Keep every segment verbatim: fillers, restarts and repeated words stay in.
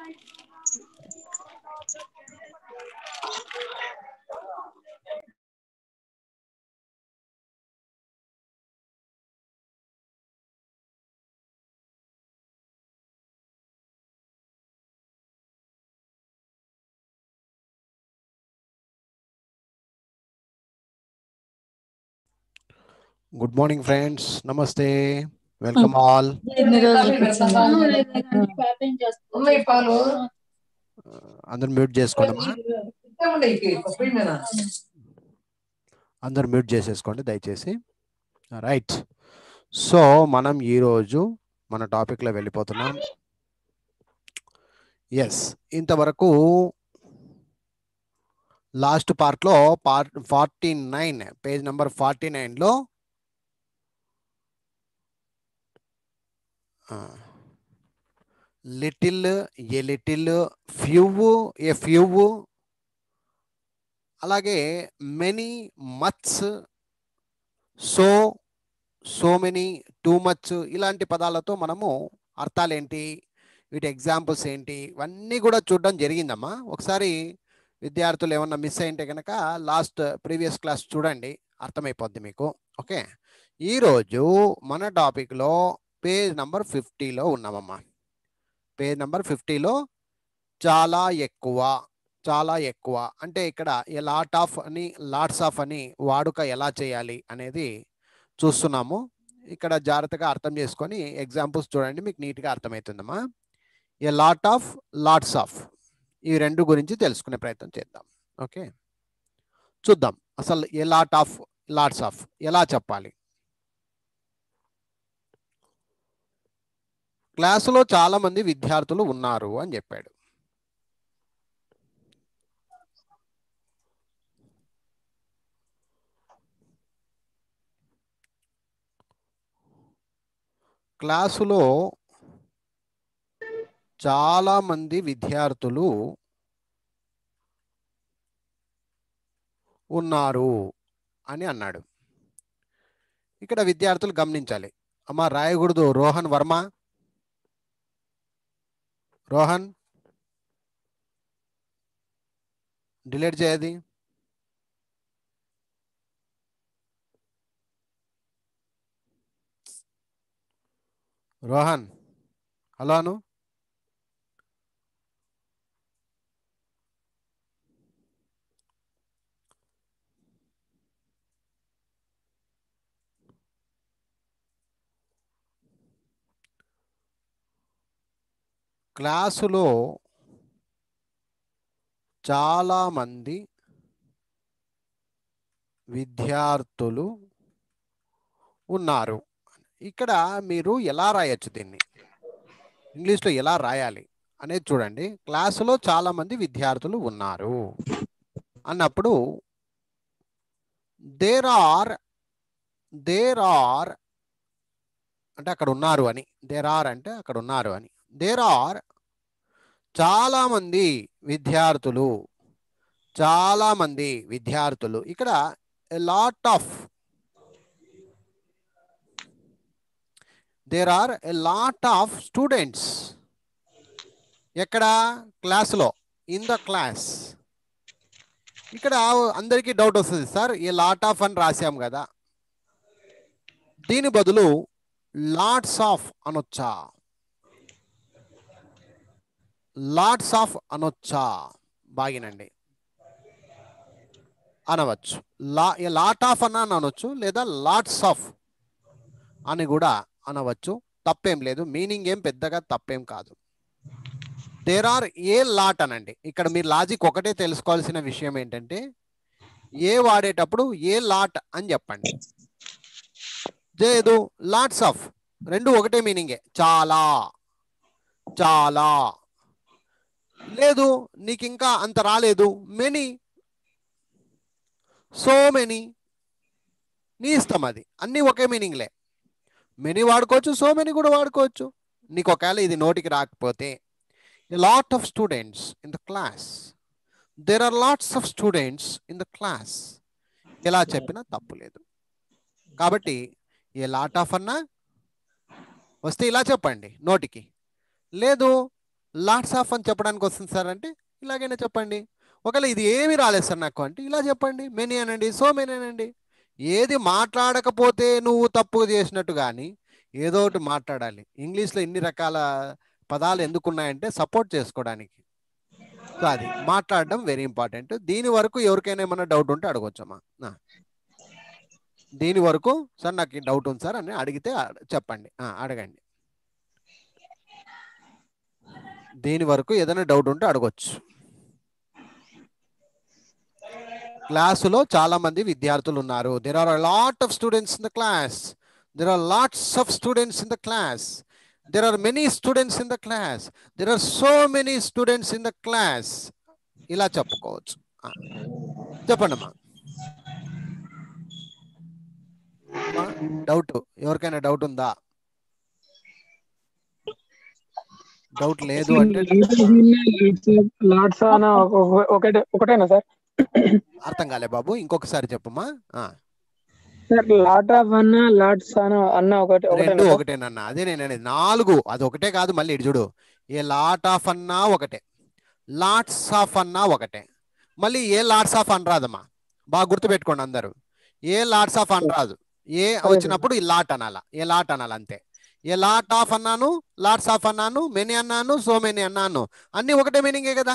Good morning, friends. Namaste. Welcome all. అందరు mute చేసుకోండమ్మా. అందరు మ్యూట్ చేసేసుకోండి దయచేసి. రైట్. సో మనం ఈరోజు మన టాపిక్లో వెళ్ళిపోతున్నాం. ఎస్, ఇంతవరకు లాస్ట్ పార్ట్లో part forty nine page number forty నైన్లో little, a little, few, a few, అలాగే many, much, so, so many, too much ఇలాంటి పదాలతో మనము అర్థాలు ఏంటి, వీటి ఎగ్జాంపుల్స్ ఏంటి, ఇవన్నీ కూడా చూడడం జరిగిందమ్మా. ఒకసారి విద్యార్థులు ఏమన్నా మిస్ అయింటే కనుక లాస్ట్ ప్రీవియస్ క్లాస్ చూడండి, అర్థమైపోద్ది మీకు. ఓకే, ఈరోజు మన టాపిక్లో పేజ్ నెంబర్ ఫిఫ్టీలో ఉన్నామమ్మా. పేజ్ నెంబర్ ఫిఫ్టీలో చాలా ఎక్కువ, చాలా ఎక్కువ అంటే ఇక్కడ ఏ లాట్ ఆఫ్ అని, లాట్స్ ఆఫ్ అని వాడుక ఎలా చేయాలి అనేది చూస్తున్నాము. ఇక్కడ జాగ్రత్తగా అర్థం చేసుకొని ఎగ్జాంపుల్స్ చూడండి, మీకు నీట్గా అర్థమవుతుందమ్మా. A lot of, lots of, ఈ రెండు గురించి తెలుసుకునే ప్రయత్నం చేద్దాం. ఓకే, చూద్దాం అసలు a lot of, lots of ఎలా చెప్పాలి. క్లాసులో చాలా మంది విద్యార్థులు ఉన్నారు అని చెప్పాడు. క్లాసులో చాలా మంది విద్యార్థులు ఉన్నారు అని అన్నాడు. ఇక్కడ విద్యార్థులు గమనించాలి అమ్మా, రాయకూడదు రోహన్ వర్మ. రోహన్ డిలీట్ చేయది. రోహన్ హలో అను. క్లాసులో చాలా మంది విద్యార్థులు ఉన్నారు. ఇక్కడ మీరు ఎలా రాయొచ్చు దీన్ని, ఇంగ్లీష్లో ఎలా రాయాలి అనేది చూడండి. క్లాసులో చాలా మంది విద్యార్థులు ఉన్నారు అన్నప్పుడు దేర్ ఆర్, దేర్ ఆర్ అంటే అక్కడ ఉన్నారు అని, దేర్ ఆర్ అంటే అక్కడ ఉన్నారు అని. దేర్ ఆర్ చాలా మంది విద్యార్థులు, చాలా మంది విద్యార్థులు. ఇక్కడ a lot of, there are a lot of students. ఎక్కడ? క్లాసులో, ఇన్ ద క్లాస్. ఇక్కడ అందరికీ డౌట్ వస్తుంది, సార్ ఏ లాట్ ఆఫ్ అని రాసాం కదా, దీని బదులు లాట్స్ ఆఫ్ అనొచ్చా, లాట్స్ ఆఫ్ అనొచ్చా? బాగినండి, అనవచ్చు. లా లాట్ ఆఫ్ అన్న అనవచ్చు, లేదా లాట్స్ ఆఫ్ అని కూడా అనవచ్చు. తప్పేం లేదు, మీనింగ్ ఏం పెద్దగా తప్పేం కాదు. దేర్ ఆర్ ఏ లాట్ అనండి. ఇక్కడ మీరు లాజిక్ ఒకటే తెలుసుకోవాల్సిన విషయం ఏంటంటే, ఏ వాడేటప్పుడు ఏ లాట్ అని చెప్పండి. లేదు లాట్స్ ఆఫ్, రెండు ఒకటే మీనింగే, చాలా, చాలా. లేదు నీకు ఇంకా అంత రాలేదు, మెనీ, సో మెనీ, నీ ఇష్టం, అది అన్నీ ఒకే మీనింగ్లే. మెనీ వాడుకోవచ్చు, సో మెనీ కూడా వాడుకోవచ్చు. నీకు ఒకవేళ ఇది నోటికి రాకపోతే, a lot of students in the class, there are lots of students in the class, ఎలా చెప్పినా తప్పు లేదు. కాబట్టి ఏ లాట్ ఆఫ్ అన్నా వస్తే ఇలా చెప్పండి నోటికి. లేదు లాట్స్ ఆఫ్ అని చెప్పడానికి వస్తుంది సార్ అంటే ఇలాగైనా చెప్పండి. ఒకవేళ ఇది ఏమి రాలేదు సార్ నాకు అంటే ఇలా చెప్పండి, మెనీ అనండి, సో మెనీ అనండి. ఏది మాట్లాడకపోతే నువ్వు తప్పు చేసినట్టు కానీ ఏదో ఒకటి మాట్లాడాలి. ఇంగ్లీష్లో ఇన్ని రకాల పదాలు ఎందుకున్నాయంటే సపోర్ట్ చేసుకోవడానికి. సో అది మాట్లాడడం వెరీ ఇంపార్టెంట్. దీని వరకు ఎవరికైనా ఏమైనా డౌట్ ఉంటే అడగొచ్చమ్మా. దీని వరకు సార్ నాకు డౌట్ ఉంది సార్ అని అడిగితే చెప్పండి, అడగండి. దీని వరకు ఏదైనా డౌట్ ఉంటే అడగొచ్చు. క్లాసులో చాలా మంది విద్యార్థులు ఉన్నారు. There are a lot of students in the class. There are lots of students in the class. There are many students in the class. There are so many students in the class. ఇలా చెప్పుకోవచ్చు. చెప్పండి అమ్మా. Doubt ఎవరికైనా doubt ఉందా? Doubt లేదు అంటే ఒకటేనా sir? అర్థం కాలే బాబు, ఇంకొకసారి చెప్పమ్మా. లాట్ ఆఫ్ అన్న లాట్స్ అన్న ఒకటే రెండు ఒకటేనన్నా. అదే నేను అనేది నాలుగు అది ఒకటే కాదు. మళ్ళీ ఇటు చూడు, ఏ లాట్ ఆఫ్ అన్నా ఒకటే, లాట్స్ ఆఫ్ అన్నా ఒకటే. మళ్ళీ ఏ లాట్స్ ఆఫ్ అని రాదమ్మా, బాగా గుర్తుపెట్టుకోండి అందరూ. ఏ లాట్స్ ఆఫ్ అని రాదు, ఏ వచ్చినప్పుడు ఈ లాట్ అనాలా, ఏ లాట్ అనాలి అంతే. ఏ లాట్ ఆఫ్ అన్నాను, లాట్స్ ఆఫ్ అన్నాను, మెనీ అన్నాను, సో మెనీ అన్నాను, అన్ని ఒకటే మీనింగే కదా.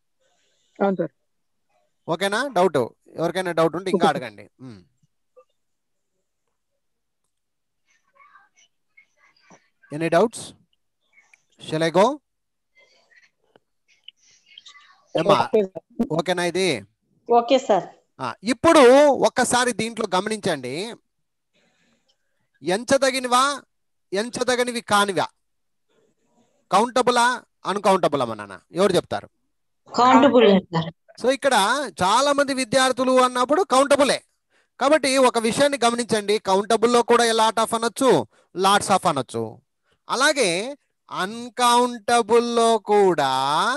ఓకేనా? డౌట్ ఎవరికైనా డౌట్ ఉంటే ఇంకా అడగండి. Any doubts? Shall I go? ఏమా ఓకేనా ఇది? Okay sir. ఇప్పుడు ఒక్కసారి దీంట్లో గమనించండి, ఎంచదగినవా ఎంచదగినవి కానివా, కౌంటబులా అన్కౌంటబుల్ అమ్మా, ఎవరు చెప్తారు? కౌంటబుల్. సో ఇక్కడ చాలా మంది విద్యార్థులు అన్నప్పుడు కౌంటబులే. కాబట్టి ఒక విషయాన్ని గమనించండి, కౌంటబుల్లో కూడా లాట్ ఆఫ్ అనొచ్చు, లాట్స్ ఆఫ్ అనొచ్చు. అలాగే అన్కౌంటబుల్లో కూడా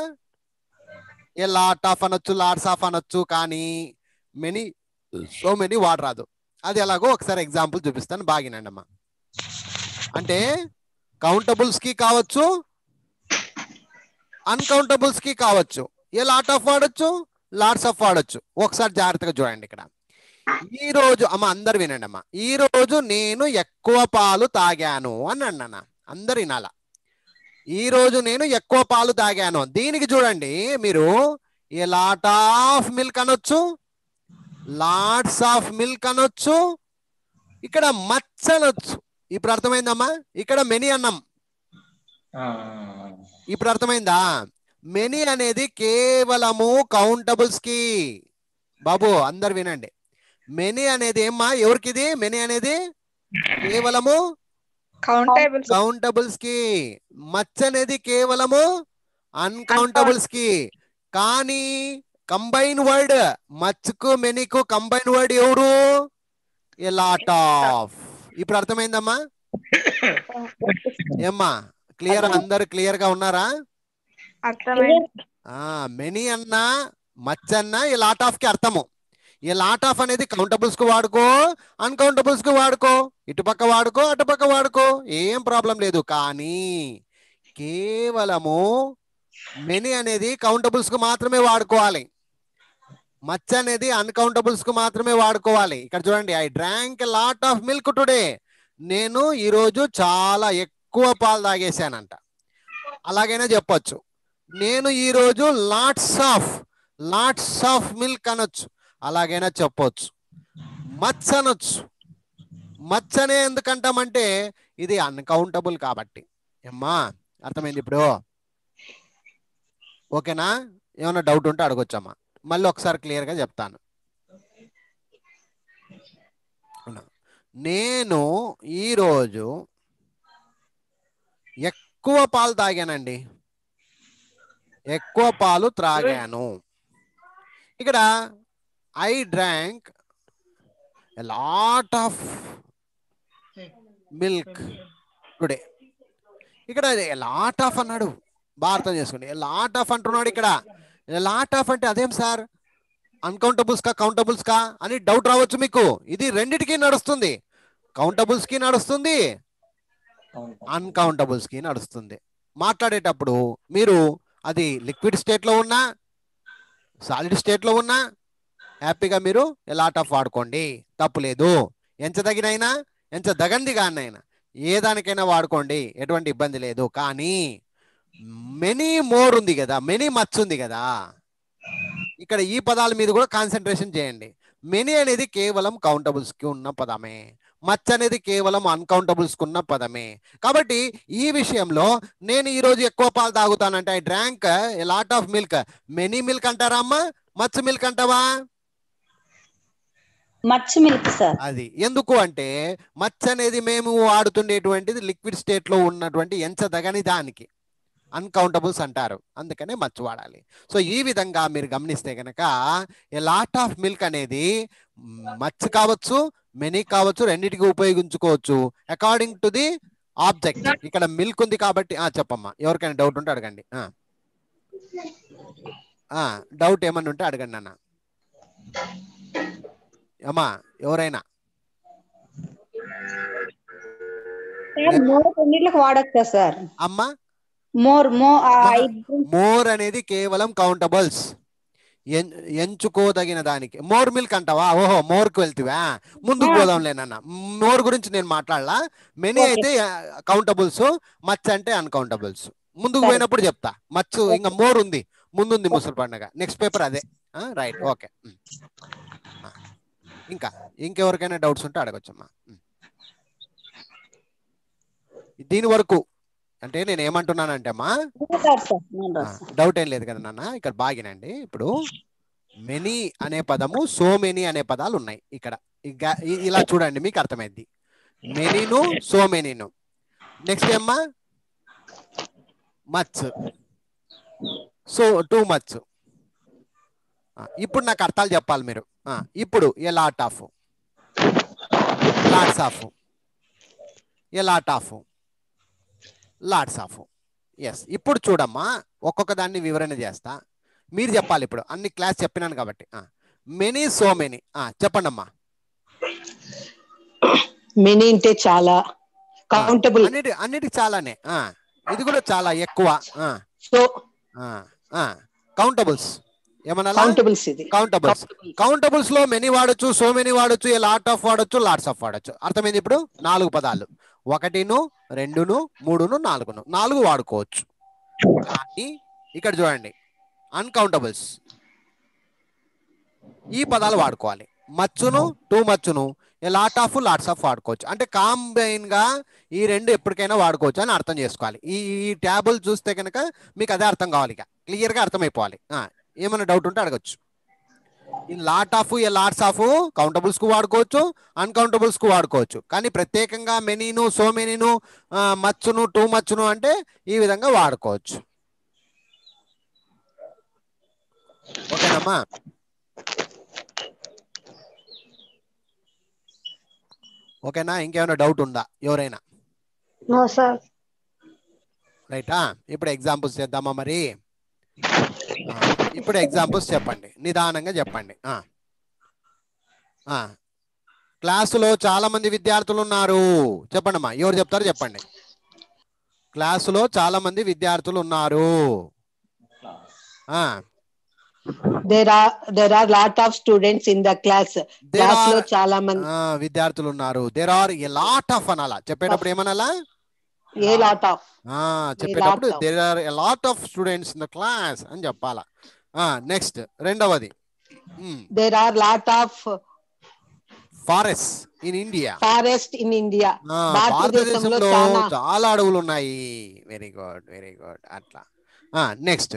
ఏ లాట్ ఆఫ్ అనొచ్చు, లాట్స్ ఆఫ్ అనొచ్చు, కానీ మెనీ సో మెనీ వాడరాదు. అది ఎలాగో ఒకసారి ఎగ్జాంపుల్ చూపిస్తాను, బాగినండి అమ్మా. అంటే కౌంటబుల్స్ కి కావచ్చు, అన్కౌంటబుల్స్ కి కావచ్చు. ఏ లాట్ ఆఫ్ వాడచ్చు, లాట్స్ ఆఫ్ వాడచ్చు. ఒకసారి జాగ్రత్తగా చూడండి. ఇక్కడ ఈ రోజు అమ్మ అందరు వినండి అమ్మా, ఈ రోజు నేను ఎక్కువ పాలు తాగాను అని అన్నా. అందరు వినాలా, ఈ రోజు నేను ఎక్కువ పాలు తాగాను. దీనికి చూడండి మీరు, ఏ లాట్ ఆఫ్ మిల్క్ అనొచ్చు, లాట్స్ ఆఫ్ మిల్క్ అనొచ్చు, ఇక్కడ మచ్ అనొచ్చు. ఇప్పుడు అర్థమైందమ్మా? ఇక్కడ మెనీ అన్నాం, ఇప్పుడు అర్థమైందా? మెనీ అనేది కేవలము కౌంటబుల్స్ కి. బాబు అందరు వినండి, మెనీ అనేది ఏమ్మా ఎవరికి? ఇది మెనీ అనేది కేవలము కౌంటబుల్స్ కి. మచ్ అనేది కేవలము అన్కౌంటబుల్స్ కి. కానీ కంబైన్ వర్డ్ మచ్ కు మెనీ కు కంబైన్ వర్డ్ ఎవరు? A lot of. ఇప్పుడు అర్థమైందమ్మా? ఏమ్మా క్లియర్? అందరు క్లియర్ గా ఉన్నారా? మెనీ అన్నా మచ్ అన్నా ఈ లాట్ ఆఫ్ కి అర్థము. ఈ లాట్ ఆఫ్ అనేది కౌంటబుల్స్ కు వాడుకో, అన్కౌంటబుల్స్ కు వాడుకో, ఇటుపక్క వాడుకో, అటుపక్క వాడుకో, ఏం ప్రాబ్లం లేదు. కానీ కేవలము మెనీ అనేది కౌంటబుల్స్ కు మాత్రమే వాడుకోవాలి, మచ్ అనేది అన్కౌంటబుల్స్ కు మాత్రమే వాడుకోవాలి. ఇక్కడ చూడండి, I drank lot of milk today. నేను ఈరోజు చాలా ఎక్కువ పాలు తాగేశానంట. అలాగైనా చెప్పొచ్చు. నేను ఈరోజు lots of lots of milk అనొచ్చు, అలాగైనా చెప్పొచ్చు. మచ్ అనొచ్చు. మచ్ అనే ఎందుకంటామంటే ఇది అన్కౌంటబుల్ కాబట్టి. ఏమ్మా అర్థమైంది ఇప్పుడు? ఓకేనా? ఏమైనా డౌట్ ఉంటే అడగొచ్చమ్మా. మళ్ళీ ఒకసారి క్లియర్ గా చెప్తాను. నేను ఈరోజు ఎక్కువ పాలు తాగానండి, ఎక్కువ పాలు త్రాగాను. ఇక్కడ I drank a lot of milk today. ఇక్కడ లాట్ ఆఫ్ అన్నాడు, బాగా అర్థం చేసుకోండి. లాట్ ఆఫ్ అంటున్నాడు. ఇక్కడ లాట్ ఆఫ్ అంటే అదేం సార్, అన్కౌంటబుల్స్ కా కౌంటబుల్స్ కా అని డౌట్ రావచ్చు మీకు. ఇది రెండిటికి నడుస్తుంది, కౌంటబుల్స్ కి నడుస్తుంది, అన్కౌంటబుల్స్ కి నడుస్తుంది. మాట్లాడేటప్పుడు మీరు అది లిక్విడ్ స్టేట్లో ఉన్నా సాలిడ్ స్టేట్లో ఉన్నా హ్యాపీగా మీరు లాట్ ఆఫ్ వాడుకోండి, తప్పులేదు. ఎంచదగినైనా ఎంచదగంది కానైనా ఏ దానికైనా వాడుకోండి, ఎటువంటి ఇబ్బంది లేదు. కానీ మెనీ మోర్ ఉంది కదా, మెనీ మచ్ ఉంది కదా, ఇక్కడ ఈ పదాల మీద కూడా కాన్సన్ట్రేషన్ చేయండి. మెనీ అనేది కేవలం కౌంటబుల్స్కి ఉన్న పదమే, మచ్ అనేది కేవలం అన్కౌంటబుల్స్కి ఉన్న పదమే. కాబట్టి ఈ విషయంలో నేను ఈరోజు ఎక్కువ పాలు తాగుతానంటే I drank a lot of milk, many milk అంటారా అమ్మా, మచ్ మిల్క్ అంటావా? Much milk sir. అది ఎందుకు అంటే మచ్ అనేది మేము వాడుతుండేటువంటిది లిక్విడ్ స్టేట్ లో ఉన్నటువంటి ఎంచదగని దానికి అన్కౌంటబుల్స్ అంటారు, అందుకనే మచ్ వాడాలి. సో ఈ విధంగా మీరు గమనిస్తే కనుక ఏ లాట్ ఆఫ్ మిల్క్ అనేది మచ్ కావచ్చు, మెనీ కావచ్చు, రెండింటికి ఉపయోగించుకోవచ్చు అకార్డింగ్ టు ది ఆబ్జెక్ట్. ఇక్కడ మిల్క్ ఉంది కాబట్టి ఆ చెప్పమ్మా, ఎవరికైనా డౌట్ ఉంటే అడగండి. డౌట్ ఏమన్నా ఉంటే అడగండి అన్న. అమ్మా ఎవరైనా వాడచ్చా సార్? అమ్మా మోర్ మోర్ అనేది కేవలం కౌంటబుల్స్, ఎంచుకోదగిన దానికి. మోర్ మిల్క్ అంటావా? ఓహో మోర్కు వెళ్తావా, ముందుకు పోదాం లేనన్న. మోర్ గురించి నేను మాట్లాడలా. మెనీ అయితే కౌంటబుల్స్, మచ్ అంటే అన్కౌంటబుల్స్. ముందుకు పోయినప్పుడు చెప్తా. మచ్ ఇంకా మోర్ ఉంది, ముందుంది ముసలి పండుగ, నెక్స్ట్ పేపర్ అదే. Right, okay. ఇంకా ఇంకెవరికైనా డౌట్స్ ఉంటే అడగొచ్చమ్మా. దీని వరకు అంటే నేను ఏమంటున్నానంటే అమ్మా, డౌట్ ఏం లేదు కదా నాన్న, ఇక్కడ బాగినండి. ఇప్పుడు మెనీ అనే పదము, సో మెనీ అనే పదాలు ఉన్నాయి ఇక్కడ. ఇలా చూడండి మీకు అర్థమైంది. మెనీను, సో మెనీను. నెక్స్ట్ ఏమ్మా మచ్, సో టూ మచ్. ఇప్పుడు నాకు అర్థాలు చెప్పాలి మీరు. ఇప్పుడు a lot of, lots of, a lot of, lots of. Yes, ఇప్పుడు చూడమ్మా ఒక్కొక్క దాన్ని వివరణ చేస్తా, మీరు చెప్పాలి. ఇప్పుడు అన్ని క్లాస్ చెప్పినాను కాబట్టి. మెనీ, సో మెనీ చెప్పండి అమ్మా. మెనీ అంటే చాలా, కౌంటబుల్ అన్నిటి అన్నిటికి చాలానే, ఇది కూడా చాలా ఎక్కువ. సో కౌంటబుల్స్ ఏమన్నా? కౌంటబుల్స్ ఇది కౌంటబుల్స్. కౌంటబుల్స్ లో మెనీ వాడచ్చు, సో మెనీ వాడచ్చు, ఏ లాట్ ఆఫ్ వాడచ్చు, లాట్స్ ఆఫ్ వాడచ్చు. అర్థమైంది? ఇప్పుడు నాలుగు పదాలు, ఒకటిను, రెండును, మూడును, నాలుగును, నాలుగు వాడుకోవచ్చు. కానీ ఇక్కడ చూడండి అన్కౌంటబుల్స్, ఈ పదాలు వాడుకోవాలి. మచ్చును, టూ మచ్చును, a lot of, lots of వాడుకోవచ్చు. అంటే కాంబైన్ గా ఈ రెండు ఎప్పటికైనా వాడుకోవచ్చు అని అర్థం చేసుకోవాలి. ఈ ఈ ట్యాబుల్ చూస్తే కనుక మీకు అదే అర్థం కావాలి, ఇక క్లియర్ గా అర్థమైపోవాలి. ఏమైనా డౌట్ ఉంటే అడగచ్చు. ఈ lot of, a lots of countables కు వాడుకోవచ్చు, అన్కౌంటబుల్స్ కు వాడుకోవచ్చు. కానీ ప్రత్యేకంగా మెనీను, సో మెనీను, మచ్చును, టూ మచ్చును అంటే ఈ విధంగా వాడుకోవచ్చు. ఓకేనమ్మా? ఓకేనా? ఇంకేమైనా డౌట్ ఉందా ఎవరైనా? రైటా? ఇప్పుడు ఎగ్జాంపుల్స్ చేద్దామా మరి? ఇప్పుడు ఎగ్జాంపుల్స్ చెప్పండి, నిదానంగా చెప్పండి. క్లాసులో చాలా మంది విద్యార్థులు ఉన్నారు. చెప్పండి అమ్మా, ఎవరు చెప్తారు చెప్పండి. క్లాసులో చాలా మంది విద్యార్థులు ఉన్నారు. there are there are lot of students in the class. Class లో చాలా మంది విద్యార్థులు ఉన్నారు. there are a lot of అనాలా, చెప్పేటప్పుడు ఏమనాలా? ఏ లాట్ ఆఫ్, చెప్పేటప్పుడు there are a lot of students in the class అని చెప్పాలా. నెక్స్ట్ రెండవది, there are lot of forests in India. forest in India. భారతదేశంలో చాలా అడవులు ఉన్నాయి. Very good, very good. అట్లా. Next,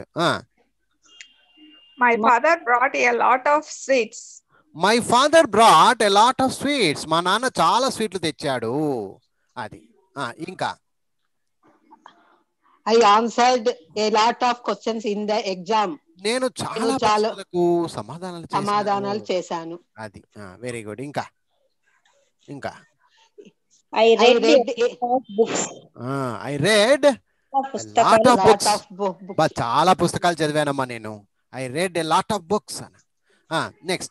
my father brought a lot of sweets. my father brought a lot of sweets. మా నాన్న చాలా స్వీట్లు తెచ్చాడు. అది. ఇంకా I answered a lot of questions in the exam. నేను చాలా ప్రశ్నలకు సమాధానాలు సమాధానాలు చేశాను. అది. Very good. ఇంకా ఇంకా I read books. I read lot of books. చాలా పుస్తకాలు చదివానమ్మా నేను. I read a lot of books. Next,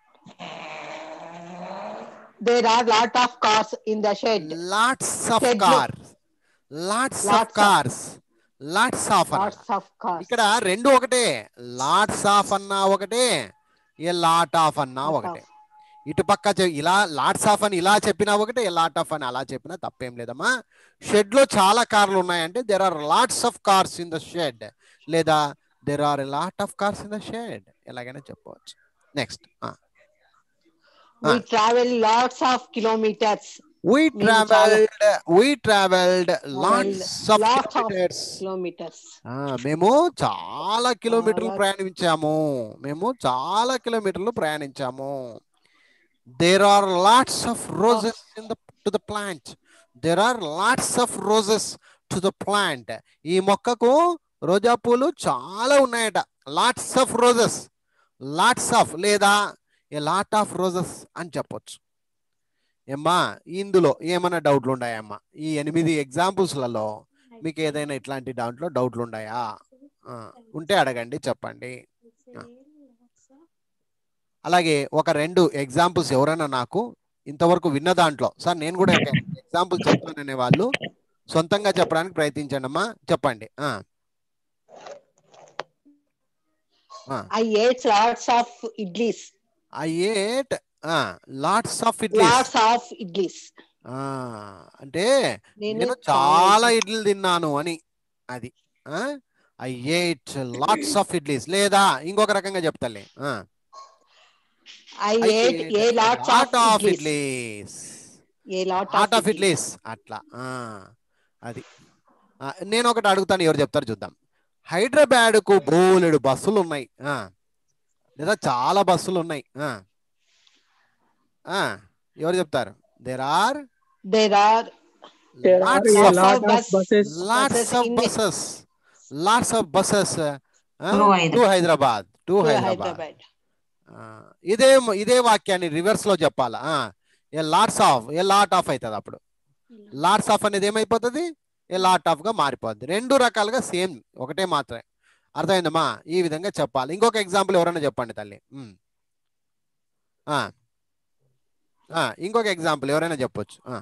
there are lot of cars in the shed. Lots of cars. Lots of cars. Lots of అనాలి. Lots of cars. ఇక్కడ రెండు ఒకటే, LADS of అన్నా ఒకటే, a lot of అన్నా Lot ఒకటే. of. ఇటు పక్క చె- ఇలా లాట్స్ ఆఫ్ అని ఇలా చెప్పినా ఒకటే, లాట్ ఆఫ్ అని అలా చెప్పినా తప్పేం లేదమ్మా. షెడ్ లో చాలా కార్లు ఉన్నాయంటే there are lots of cars in the shed, లేదా there are lot of cars in the shed, ఎలాగైనా చెప్పవచ్చు. Next We travel lots of kilometers. we మేము traveled we traveled lots of Lots of kilometers. kilometers. ఆ, మేము చాలా కిలోమీటర్లు చాలా- ప్రయాణించాము మేము చాలా కిలోమీటర్లు ప్రయాణించాము. There are lots of roses in the to the plant. There are lots of roses to the plant. ఈ మొక్కకు రోజా పూలు చాలా ఉన్నాయట. Lots of roses, lots of లేదా ఏ లాట్ ఆఫ్ రోజెస్ అని చెప్పొచ్చు. ఏమ్మా ఇందులో ఏమైనా డౌట్లు ఉన్నాయమ్మా? ఈ ఎనిమిది ఎగ్జాంపుల్స్లలో మీకు ఏదైనా ఇట్లాంటి దాంట్లో డౌట్లు ఉన్నాయా? ఆ, ఉంటే అడగండి, చెప్పండి. ఆ. అలాగే ఒక రెండు ఎగ్జాంపుల్స్ ఎవరైనా నాకు ఇంతవరకు విన్న దాంట్లో, సార్ నేను కూడా ఎగ్జాంపుల్ చెప్తాననే వాళ్ళు సొంతంగా చెప్పడానికి ప్రయత్నించండి అమ్మా, చెప్పండి. ఆ. ఆ. I ate lots of idlis. I ate lots of idlis. Lots of idlis. అంటే నేను నేను చాలా చాలా idlis- ఇడ్లీలు తిన్నాను అని. అది I ate lots of idlis. లేదా ఇంకొక రకంగా చెప్తాలే, I ate a lots of lot of idlis. Idlis, A lot lot of of idlis అట్లా. ఆ, అది ఆ, నేను ఒకటి అడుగుతాను, ఎవరు చెప్తారు చూద్దాం. హైదరాబాద్ కు బోలెడు బస్సులు ఉన్నాయి, ఆ, లేదా చాలా బస్సులు ఉన్నాయి. ఆ, ఆ, ఎవరు చెప్తారు? There are There are there are lots a of lot of bus- buses. lots buses of in buses, lots of buses uh, To Hyderabad. to Hyderabad, to to Hyderabad. Hyderabad. Uh, ఇదే ఇదే వాక్యాన్ని reverse లో చెప్పాలా? A lots of, a lot of అవుతుంది. అప్పుడు lots of అనేది ఏమైపోతుంది? ఏ lot of గా మారిపోద్ది. రెండు రకాలుగా సేమ్, ఒకటే మాత్రమే. అర్థమైందమ్మా? ఈ విధంగా చెప్పాలి. ఇంకొక ఎగ్జాంపుల్ ఎవరైనా చెప్పండి తల్లి. ఉమ్. ఆ. ఆ, ఇంకొక ఎగ్జాంపుల్ ఎవరైనా చెప్పొచ్చు. ఆ.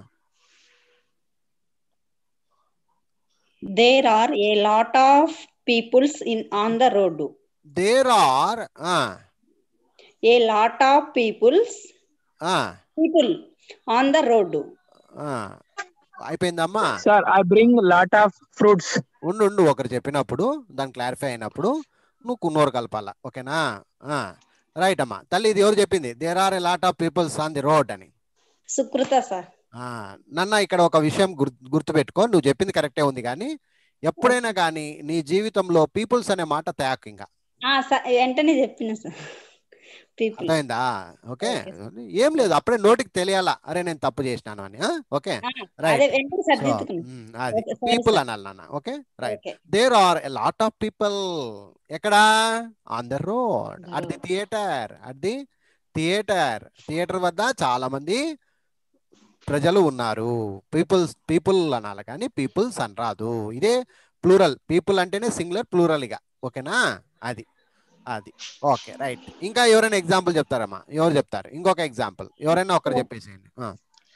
There are a lot of peoples in on the road. There are A lot of peoples people on the road. అయిపోయిందమ్మా? Sir, I bring lot of fruits. ఉండు ఉండు ఒకరు చెప్పినప్పుడు దాన్ని క్లారిఫై అయినప్పుడు నువ్వు కున్నోరు కలపాలా, ఓకేనా? రైట్ అమ్మా. తల్లి ఇది ఎవరు చెప్పింది? There are a lot of peoples on the road అని. Sukrita sir. నన్న ఇక్కడ ఒక విషయం గుర్తుపెట్టుకో, నువ్వు చెప్పింది కరెక్టే ఉంది, కానీ ఎప్పుడైనా కానీ నీ జీవితంలో పీపుల్స్ అనే మాట తయాకు ఇంకా వెంటనే చెప్పిన సార్. People. అర్థమైందా? ఓకే, ఏం లేదు, అప్పుడే నోటికి తెలియాలా, అరే నేను తప్పు చేసినాను అని. ఓకే అదే వెంటనే సరిదిద్దుకున్నా. అది Okay, sorry, పీపుల్ sir. అనాలి నాన్న. Okay right. Okay. There are a lot of people ఎక్కడా? On the road, at the theatre, at the theatre. Theatre వద్ద చాలా మంది ప్రజలు ఉన్నారు. పీపుల్స్ పీపుల్ అనాలి కానీ పీపుల్స్ అని రాదు. ఇదే ప్లూరల్. పీపుల్ అంటేనే సింగులర్, ప్లూరల్ ఇక. ఓకేనా? అది అది ఓకే రైట్. ఇంకా ఎవరైనా ఎగ్జాంపుల్ చెప్తారమ్మా? ఎవరు చెప్తారు? ఇంకొక ఎగ్జాంపుల్ ఎవరైనా ఒకరు చెప్పేసేయండి. ఆ.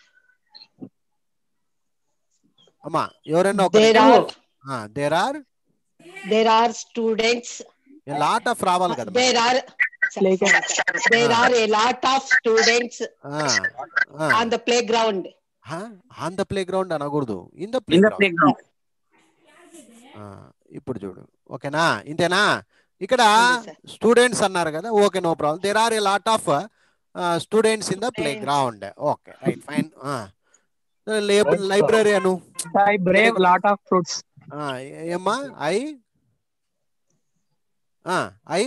అమ్మా ఎవరైనా ఒకరు. There are there are there are students. Lot of రావాలి కదా. There are Like there are a lot of students on the playground. On the playground అనకూడదు, in the play in the ground. playground. ఇప్పుడు చూడు, ఓకేనా? ఇంతేనా? ఇక్కడ ఉంది sir. Students అన్నారు కదా, okay no problem. There are a lot of students in the playground. Okay right fine. Library అను. I bring lot of fruits. ఏమ్మా? I I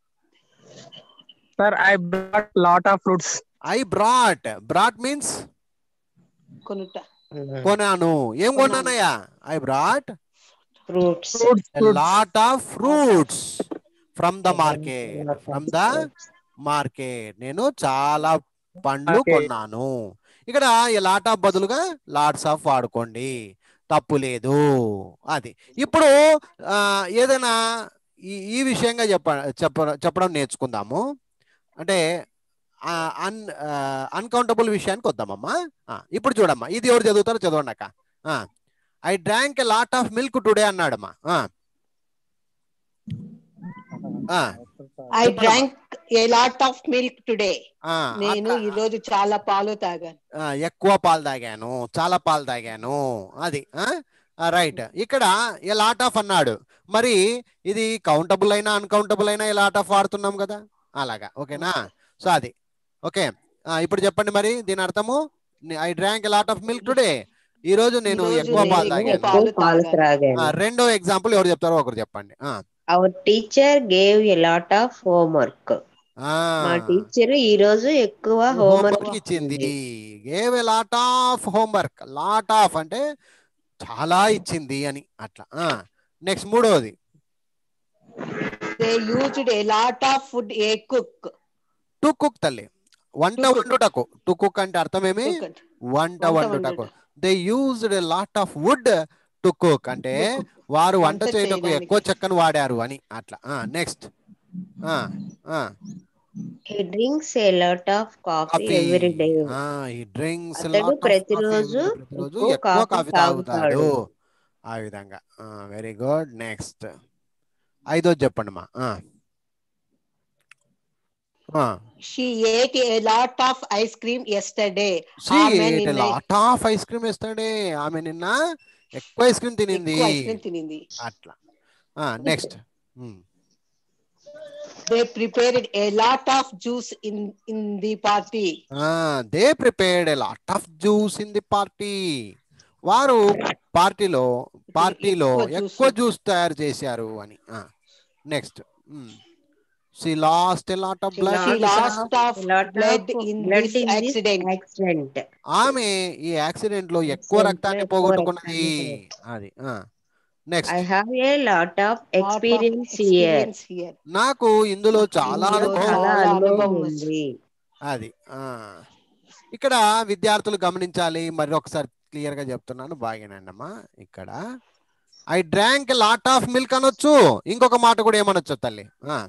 Sir, I brought lot of fruits. I brought. Brought means కొనుట. కొనాను. ఏం కొన్నానయ్యా? I brought Fruits. Fruits, a fruits. lot of fruits from the market. From the market. నేను చాలా పండ్లు Okay. కొన్నాను. ఇక్కడ ఈ లాట్ ఆఫ్ బదులుగా లాట్స్ ఆఫ్ వాడుకోండి, తప్పు లేదు. అది ఇప్పుడు ఆ, ఏదైనా ఈ ఈ విషయంగా చెప్ప చెప్ప చెప్పడం నేర్చుకుందాము. అంటే అన్ అన్కౌంటబుల్ విషయానికి వద్దామమ్మా. ఇప్పుడు చూడమ్మా, ఇది ఎవరు చదువుతారో చదవండి అక్క. I drank a lot of milk today అన్నాడమ్మా. I drank a lot of milk today. ఆ, నేను అట్లా. ఈ రోజు చాలా పాలు తాగాను. ఆ, ఎక్కువ పాలు తాగాను, చాలా పాలు తాగాను, అది రైట్. ఇక్కడ ఏ లాట్ ఆఫ్ అన్నాడు, మరి ఇది కౌంటబుల్ అయినా అన్కౌంటబుల్ అయినా ఏ లాట్ ఆఫ్ వాడుతున్నాం కదా, అలాగా. ఓకేనా? సో అది ఓకే. ఇప్పుడు చెప్పండి మరి దీని అర్థము. I drank a lot of milk today, ఈ రోజు నేను ఈరోజు ఎక్కువ నేను పాలు ఎక్కువ తాగాను. పాలు పాలు తాగాను. త్రాగాను. రెండో ఎగ్జాంపుల్ ఎవరు చెప్తారో ఒకరు చెప్పండి. Our teacher gave a lot of homework. మా టీచర్ ఈ రోజు ఎక్కువ హోంవర్క్ హోంవర్క్ ఇచ్చింది. Gave a lot of homework. Lot of అంటే చాలా ఇచ్చింది అని అట్లా. నెక్స్ట్ మూడోది, they used a lot of food a cook. To cook తల్లి, వంట వండుటకు. టు కుక్ అంటే అర్థం ఏమి? వంట వండుటకు. They used a lot of wood to cook అంటే వారు వంట చేయటకు ఎక్కువ చెక్కను వాడారు అని అట్లా. Next he drinks a lot of coffee every day. he drinks a అతడు lot of ప్రతిరోజు coffee. ప్రతిరోజు ఎక్కువ ఎక్కువ కాఫీ కాఫీ తాగుతాడు. తాగుతాడు. ఆ విధంగా. Very good. నెక్స్ట్ ఐదోది చెప్పండి మా. She ate a lot of ice cream yesterday. She ate a lot of ice cream yesterday. ఆమె నిన్న ఎక్కువ ఐస్ క్రీమ్ తినింది. ఎక్కువ ఐస్ క్రీమ్ తినింది. అట్లా. Next they prepared a lot of juice in in the party. they prepared a lot of juice in the party. వారు పార్టీలో పార్టీలో ఎక్కువ జ్యూస్ తయారు చేశారు అని. Next she lost a lot of blood. She lost of blood in this accident. ఆమె ఈ accident లో ఎక్కువ రక్తాన్ని పోగొట్టుకున్నది. అది. నెక్స్ట్ I have a lot of experience here. నాకు ఇందులో చాలా అనుభవం ఉంది. అది. ఇక్కడ విద్యార్థులు గమనించాలి, మరి ఒకసారి క్లియర్ గా చెప్తున్నాను బాగానండి అమ్మా. ఇక్కడ I drank lot of milk అనొచ్చు, ఇంకొక మాట కూడా ఏమనొచ్చు తల్లి.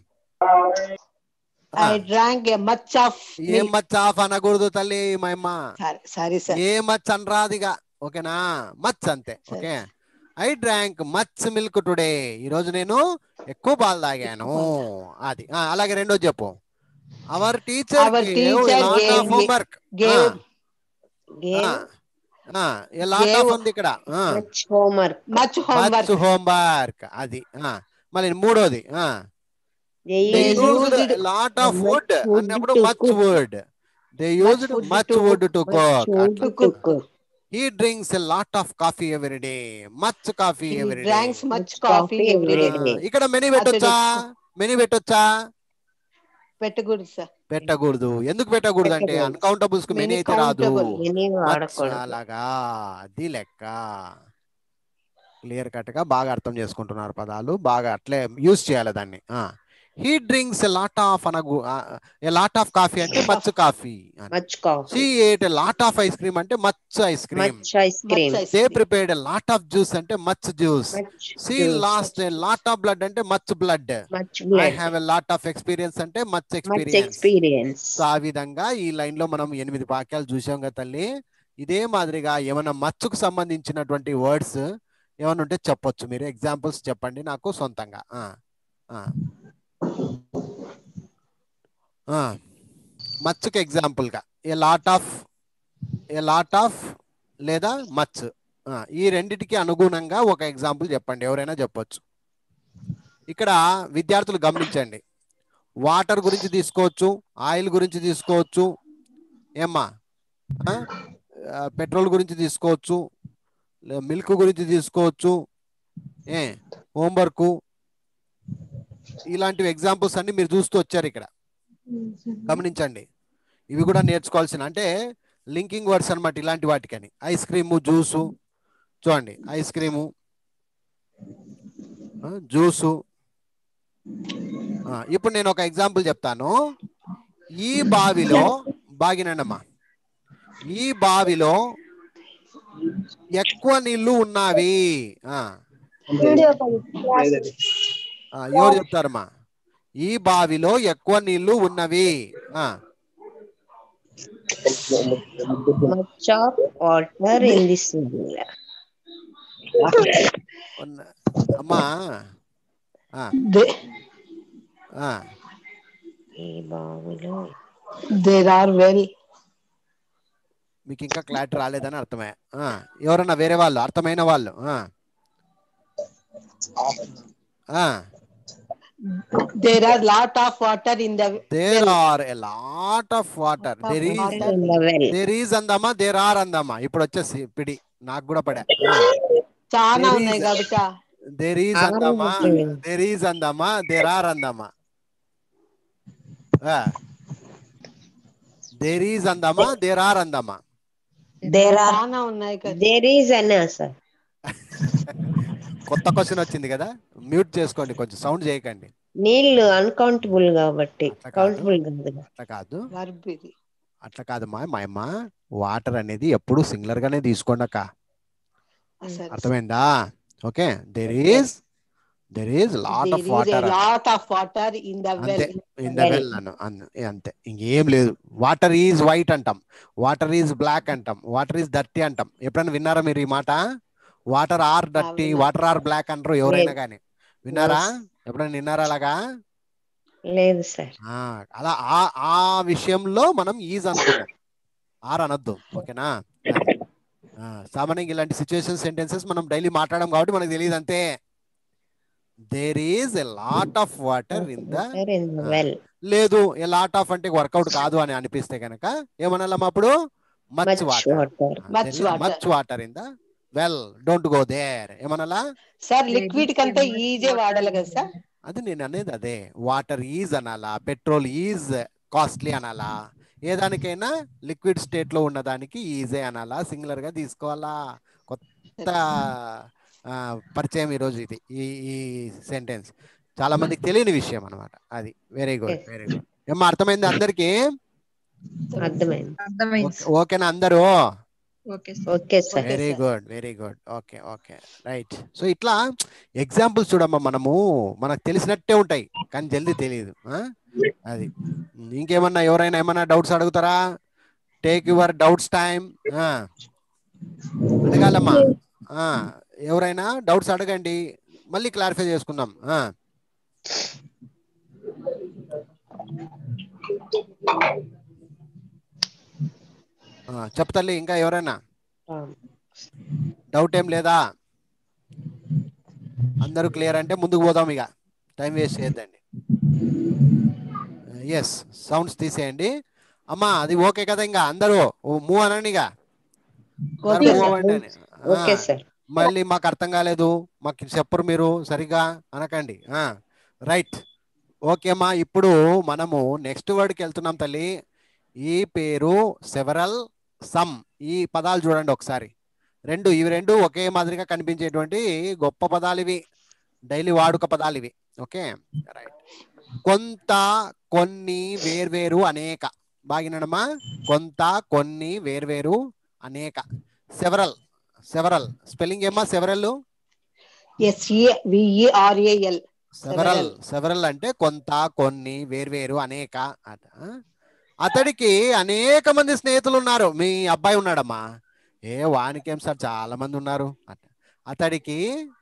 I drank a much of a much of అనకూడదు తల్లి మయమ్మ. సారీ సార్, ఏ మచ్ అనరాదిగా. ఓకేనా? మచ్ అంతే. Okay. I drank much milk today, ఈ రోజు నేను ఎక్కువ పాలు తాగాను. అది. అలాగే రెండో చెప్పు. Our teacher homework. Lot of ఉంది ఇక్కడ. Much homework. అది. మళ్ళీ మూడోది లాట్ ఆఫ్ వుడ్ అన్నప్పుడు much wood. They used much wood to cook. he drinks a lot of coffee every day. much coffee every day. drinks much coffee every day. ఇక్కడ many పెట్టొచ్చా? Many పెట్టొచ్చా? పెట్టకూడదు sir. పెట్టకూడదు. ఎందుకు పెట్టకూడదు అంటే అన్కౌంటబుల్స్ కు మెనీ అయితే రాదు. అలాగా, అది లెక్క. క్లియర్ కట్ గా బాగా అర్థం చేసుకుంటున్నారు పదాలు, బాగా అట్లే యూజ్ చేయాలి దాన్ని. he drinks a lot of anagu uh, a lot of coffee అంటే much coffee. much coffee. she ate a lot of ice cream అంటే much ice cream. much ice cream. they prepared a lot of juice అంటే much juice. much she juice. lost a lot of blood అంటే much blood. much blood. I have a lot of experience అంటే much experience. much experience. So ఆ విధంగా ఈ line లో మనం ఎనిమిది వాక్యాలు చూసాం కదా తల్లి. ఇదే మాదిరిగా ఏమైనా మచ్చుకు సంబంధించినటువంటి వర్డ్స్ ఏమైనా ఉంటే చెప్పొచ్చు మీరు. ఎగ్జాంపుల్స్ చెప్పండి నాకు సొంతంగా. మచ్చుకి ఎగ్జాంపుల్ గా a lot of, a lot of లేదా మచ్, ఈ రెండిటికి అనుగుణంగా ఒక ఎగ్జాంపుల్ చెప్పండి. ఎవరైనా చెప్పొచ్చు. ఇక్కడ విద్యార్థులు గమనించండి, వాటర్ గురించి తీసుకోవచ్చు, ఆయిల్ గురించి తీసుకోవచ్చు, ఏమ్మా పెట్రోల్ గురించి తీసుకోవచ్చు, మిల్క్ గురించి తీసుకోవచ్చు, ఏ హోంవర్క్, ఇలాంటివి ఎగ్జాంపుల్స్ అన్ని మీరు చూస్తూ వచ్చారు ఇక్కడ. గమనించండి, ఇవి కూడా నేర్చుకోవాల్సిన, అంటే లింకింగ్ వర్డ్స్ అనమాట ఇలాంటి వాటికని. ఐస్ క్రీము, జ్యూసు, చూడండి ఐస్ క్రీము, జ్యూసు. ఇప్పుడు నేను ఒక ఎగ్జాంపుల్ చెప్తాను. ఈ బావిలో, బాగినండమ్మా, ఈ బావిలో ఎక్కువ నీళ్లు ఉన్నవి. ఎవరు చెప్తారమ్మా? ఈ బావిలో ఎక్కువ నీళ్లు ఉన్నవి. much of water in this well. ఉన్న- అమ్మా ఆ, They, ఆ, ఈ బావులో there are well. మీకు ఇంకా క్లారిటీ రాలేదని అర్థమే. ఆ, ఎవరన్నా వేరే వాళ్ళు అర్థమైన వాళ్ళు ఆ, ఆ, There are lot of water in the there well. Are a lot of water. Lot of there is water. in the well. There is అందమ్మా, దేర్ ఆర్ అందమ్మా. ఇప్పుడు వచ్చేసి పిడి నాకు కూడా పడా. చాలా There ఉన్నాయి is- Kavitha. There is are అందమ్మా, ఉంటుంది. దేర్ ఈజ్ అందమ్మా, దేర్ ఆర్ అందమ్మా. దేర్ ఈజ్ అందమ్మా, దేర్ ఆర్ అందమ్మా. There are చాలా ఉన్నాయి కదా. there is అన్నా సార్. కొత్త క్వశ్చన్ వచ్చింది కదా, మ్యూట్ చేసుకోండి, కొంచెం సౌండ్ చేయకండి. నీళ్లు అన్కౌంటబుల్ కాబట్టి అట్లా కాదు. కౌంటబుల్ కాదు. అట్లా కాదు Verb ఇది. అట్లా కాదమ్మా మాయమ్మ. వాటర్ అనేది ఎప్పుడు సింగులర్ గానే తీసుకోండి అక్క, సరే. అర్థమైందా? Okay, there is there is lot There of is a water lot of water in the well. అంతే. ఇన్ ద వెల్ అను అన్- అంతే, ఇంకేం లేదు. వాటర్ ఈజ్ వైట్ అంటాం, వాటర్ ఈజ్ బ్లాక్ అంటాం, వాటర్ ఈజ్ డర్టీ అంటాం. ఎప్పుడైనా విన్నారా మీరు ఈ మాట? వాటర్ ఆర్ డర్టీ, విన్నా. వాటర్ ఆర్ బ్లాక్ అంటారు ఎవరైనా లేదు. కానీ. విన్నారా? Yes. ఎప్పుడైనా విన్నారా అలాగా? లేదు సార్. ఆ, అలా ఆ ఆ విషయంలో మనం ఈజ్ అనుకున్నాం, ఆర్ అనొద్దు. ఓకేనా? అది. ఆ, సామాన్యంగా ఇలాంటి సిచ్యువేషన్ సెంటెన్సెస్ మనం డైలీ మాట్లాడడం కాబట్టి మనకు తెలియదు అంతే. There is a lot of water in the Water in the well. లేదు, ఏ లాట్ ఆఫ్ అంటే వర్కౌట్ కాదు అని అనిపిస్తే కనుక ఏమనాలమ్మా అప్పుడు? Much Much water. water. Much water. Much water in the well, don't go there. ఏమనాలా? సార్ లిక్విడ్ కంటే ఈజీ వాడాలి కదా సార్. అది నేను అనేది అదే. వాటర్ ఈజ్ అనాలా, పెట్రోల్ ఈజ్ కాస్ట్లీ అనాలా, ఏ దానికైనా లిక్విడ్ స్టేట్ లో ఉన్నదానికి ఈజే అనాలా, సింగులర్ గా తీసుకోవాలా. కొత్త ఆ, పరిచయం ఈరోజు ఇది, ఈ ఈ సెంటెన్స్ చాలా మందికి తెలియని విషయం అనమాట. అది వెరీ గుడ్, వెరీ గుడ్. ఏమ్మా అర్థమైంది అందరికి? అర్థమైంది. ఓకేనా అందరూ? Okay sir. Very good, very good. Okay, okay, right. So ఇట్లా ఎగ్జాంపుల్స్ చూడమ్మా, మనము మనకు తెలిసినట్టే ఉంటాయి కానీ జల్దీ తెలియదు. ఆ? అది. ఇంకేమన్నా ఎవరైనా ఏమన్నా డౌట్స్ అడుగుతారా? Take your doubts time. అడగాలమ్మా. ఆ, ఎవరైనా డౌట్స్ అడగండి, మళ్ళీ క్లారిఫై చేసుకుందాం. ఆ, ఆ, చెప్తాలి. ఇంకా ఎవరైనా డౌట్ ఏం లేదా? అందరూ క్లియర్ అంటే ముందుకు పోదాం, ఇక టైం వేస్ట్ చేయొద్దండి. ఎస్, సౌండ్స్ తీసేయండి అమ్మా. అది ఓకే కదా? ఇంకా అందరూ మూవ్ అనండి, ఇక ఓకే మూవ్ సార్. అవ్వండి అని. Okay sir. మళ్ళీ మాకు అర్థం కాలేదు, మాకు చెప్పరు మీరు సరిగా అనకండి. రైట్, ఓకే అమ్మా. ఇప్పుడు మనము నెక్స్ట్ వర్డ్కి వెళ్తున్నాం తల్లి. ఈ పేరు, సెవరల్, సమ్, ఈ పదాలు చూడండి ఒకసారి. రెండు, ఇవి రెండు ఒకే మాదిరిగా కనిపించేటువంటి గొప్ప పదాలు ఇవి, డైలీ వాడుక పదాలు ఇవి. Okay, right. కొంత, కొన్ని, వేర్వేరు, అనేక. బాగినమ్మా, కొంత, కొన్ని, వేర్వేరు, అనేక. సెవరల్, సెవరల్ స్పెల్లింగ్ ఏమ్మా? Several S E V E R A L. Several, several అంటే కొంత, కొన్ని, వేర్వేరు, అనేక అట. అతడికి అనేక మంది స్నేహితులు ఉన్నారు. మీ అబ్బాయి ఉన్నాడమ్మా. ఏ వానికేం సార్, చాలా మంది ఉన్నారు అట. అతడికి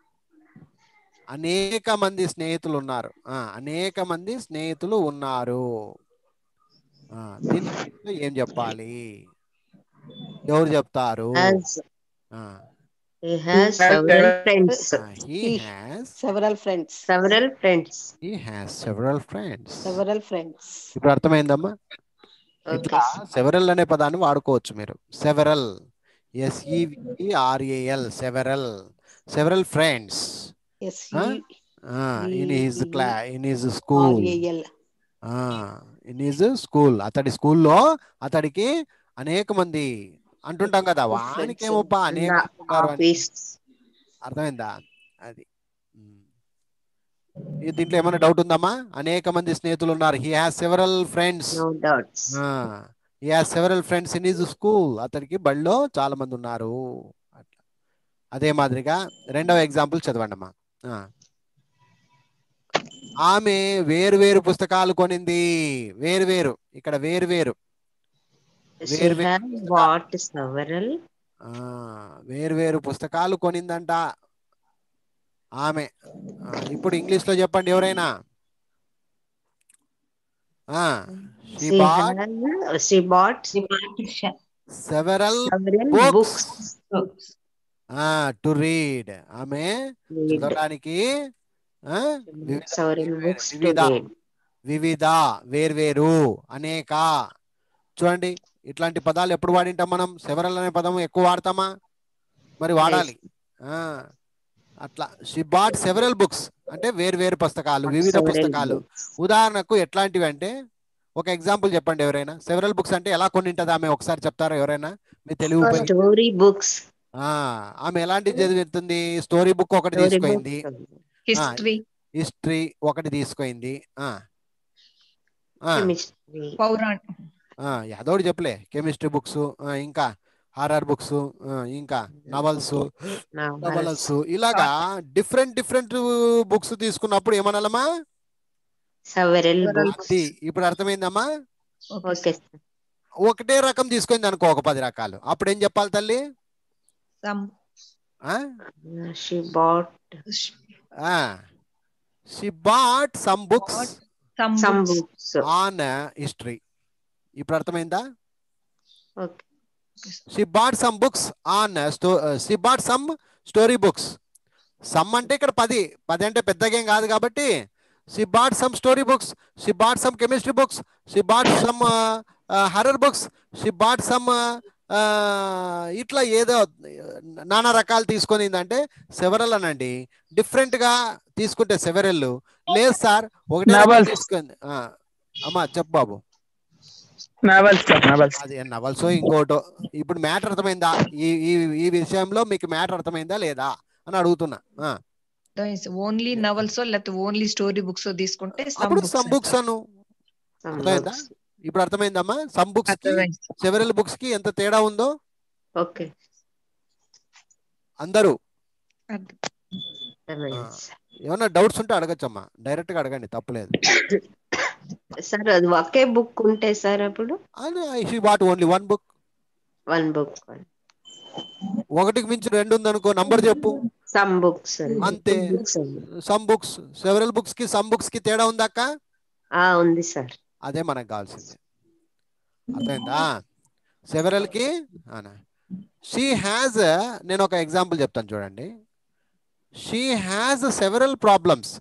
అనేక మంది స్నేహితులు ఉన్నారు. ఆ, అనేక మంది స్నేహితులు ఉన్నారు. ఆ, దీని ఏం చెప్పాలి? ఎవరు చెప్తారు? ఆ, He has several friends. he has several friends. Several friends. he has several friends. Several friends. ఇప్పుడు అర్థమైందమ్మా? Okay. ఇట్లా సెవరల్ అనే పదాన్ని వాడుకోవచ్చు మీరు. Several, S E R A L, several, several friends S in his క్లా in his school. R A L. In his school, అతడి స్కూల్లో అతడికి అనేక మంది అంటుంటాం కదా, వానికేమోప్ప అనేక In the మంది ఉన్నారు అని. office. అర్థమైందా? అది. ఈ దీంట్లో ఏమైనా డౌట్ ఉందమ్మా? అనేక మంది స్నేహితులు ఉన్నారు. He has several friends. No doubts. He has several friends in his school. అతనికి బడిలో చాలా మంది ఉన్నారు. అట్లా. అదే మాదిరిగా రెండవ ఎగ్జాంపుల్ చదవండి అమ్మా. ఆమె వేరు వేరు పుస్తకాలు కొనింది. వేరు వేరు, ఇక్కడ వేరు వేరు She వేరు వేరు has bought several. వేరు వేరు పుస్తకాలు కొనిందంట. ఆమె. ఆ, ఇప్పుడు ఇంగ్లీష్ లో చెప్పండి ఎవరైనా. ఆ she She bought has she bought several several books books to read. ఆమె read. చదవడానికి ఆ, వివిధ Several వేర్వేరు, books to వివిధ read. వివిధ వేర్వేరు అనేక. చూడండి ఇట్లాంటి పదాలు ఎప్పుడు వాడింటాం మనం? సెవరల్ అనే పదం ఎక్కువ వాడతామా? మరి వాడాలి. ఆ అట్లా షీ బాట్ సెవరల్ బుక్స్ అంటే వేర్వేరు పుస్తకాలు, వివిధ Several పుస్తకాలు. books. ఉదాహరణకు ఎట్లాంటివి అంటే ఒక ఎగ్జాంపుల్ చెప్పండి ఎవరైనా. సెవరల్ బుక్స్ అంటే ఎలా కొన్ని ఉంటుంది ఆమె ఒకసారి చెప్తారా ఎవరైనా మీ తెలివి ఉపయోగించి? Story books. ఆ ఆమె ఎలాంటివి చదివిస్తుంది? స్టోరీ బుక్ ఒకటి Story తీసుకుంది, books. History, హిస్టరీ ఒకటి తీసుకుంది, ఆ ఆ, Chemistry. Pauran, ఆ, యాదోడు చెప్పలే. కెమిస్ట్రీ బుక్స్, ఇంకా హారర్ బుక్స్, ఇంకా నవల్స్, నవలస్, Novels. ఇలాగా డిఫరెంట్ డిఫరెంట్ బుక్స్ తీసుకున్నప్పుడు ఏమనాలమ్మా? Several Several books. అది ఇప్పుడు అర్థమైందమ్మా? okay, Okay. sir. ఒకటే రకం తీసుకుంది అనుకో, ఒక పది రకాలు, అప్పుడు ఏం చెప్పాలి తల్లి? some, ఆ Uh, She bought ఆ she bought some books some some books, books. On history. ఇప్పుడు అర్థమైందా? Okay. She bought some books on స్టో she bought some story books. Some అంటే ఇక్కడ పది, పది అంటే పెద్దగా ఏం కాదు కాబట్టి she bought some story books, she bought some chemistry books, she bought some horror books, she bought some ఇట్లా ఏదో నానా రకాలు తీసుకొనిందంటే సెవరల్ అనండి. డిఫరెంట్ గా తీసుకుంటే సెవెరల్. లేదు సార్ ఒకటే రకం Novels. తీసుకుంది. ఆ, అమ్మా చెప్పు బాబు. Novels, sir. Novels. అది నవల్సో ఇంకోటో. ఇప్పుడు మ్యాటర్ అర్థమైందా? ఈ ఈ ఈ విషయంలో మీకు మ్యాటర్ అర్థమైందా లేదా అని అడుగుతున్నా. ఆ, is only novels లేకపోతే ఓన్లీ స్టోరీ బుక్స్ తీసుకుంటే some అప్పుడు books సమ్ బుక్స్ అను. Some అర్థమైందా? books. ఇప్పుడు అర్థమైందమ్మా సమ్ బుక్స్ కి అర్థమైంది. సెవెరల్ బుక్స్ కి ఎంత తేడా ఉందో? Okay. అందరూ అర్థం. Nice. ఏమన్నా డౌట్స్ ఉంటే అడగచ్చమ్మా, డైరెక్ట్ గా అడగండి, తప్పులేదు. సార్ అది ఒకే బుక్ ఉంటే సార్ అప్పుడు I she bought only one book. One book. ఒకటికి మించి రెండు ఉందనుకో, నంబర్ చెప్పు. Some books. అంతే. సమ్ బుక్స్, సెవెరల్ బుక్స్ కి సమ్ బుక్స్ కి తేడా ఉందాక? ఉంది సార్. అదే మనకు కావాల్సింది. అర్థమైందా? సెవెరల్ కి షీ హ్యాజ్, నేను ఒక ఎగ్జాంపుల్ చెప్తాను చూడండి. She has several problems.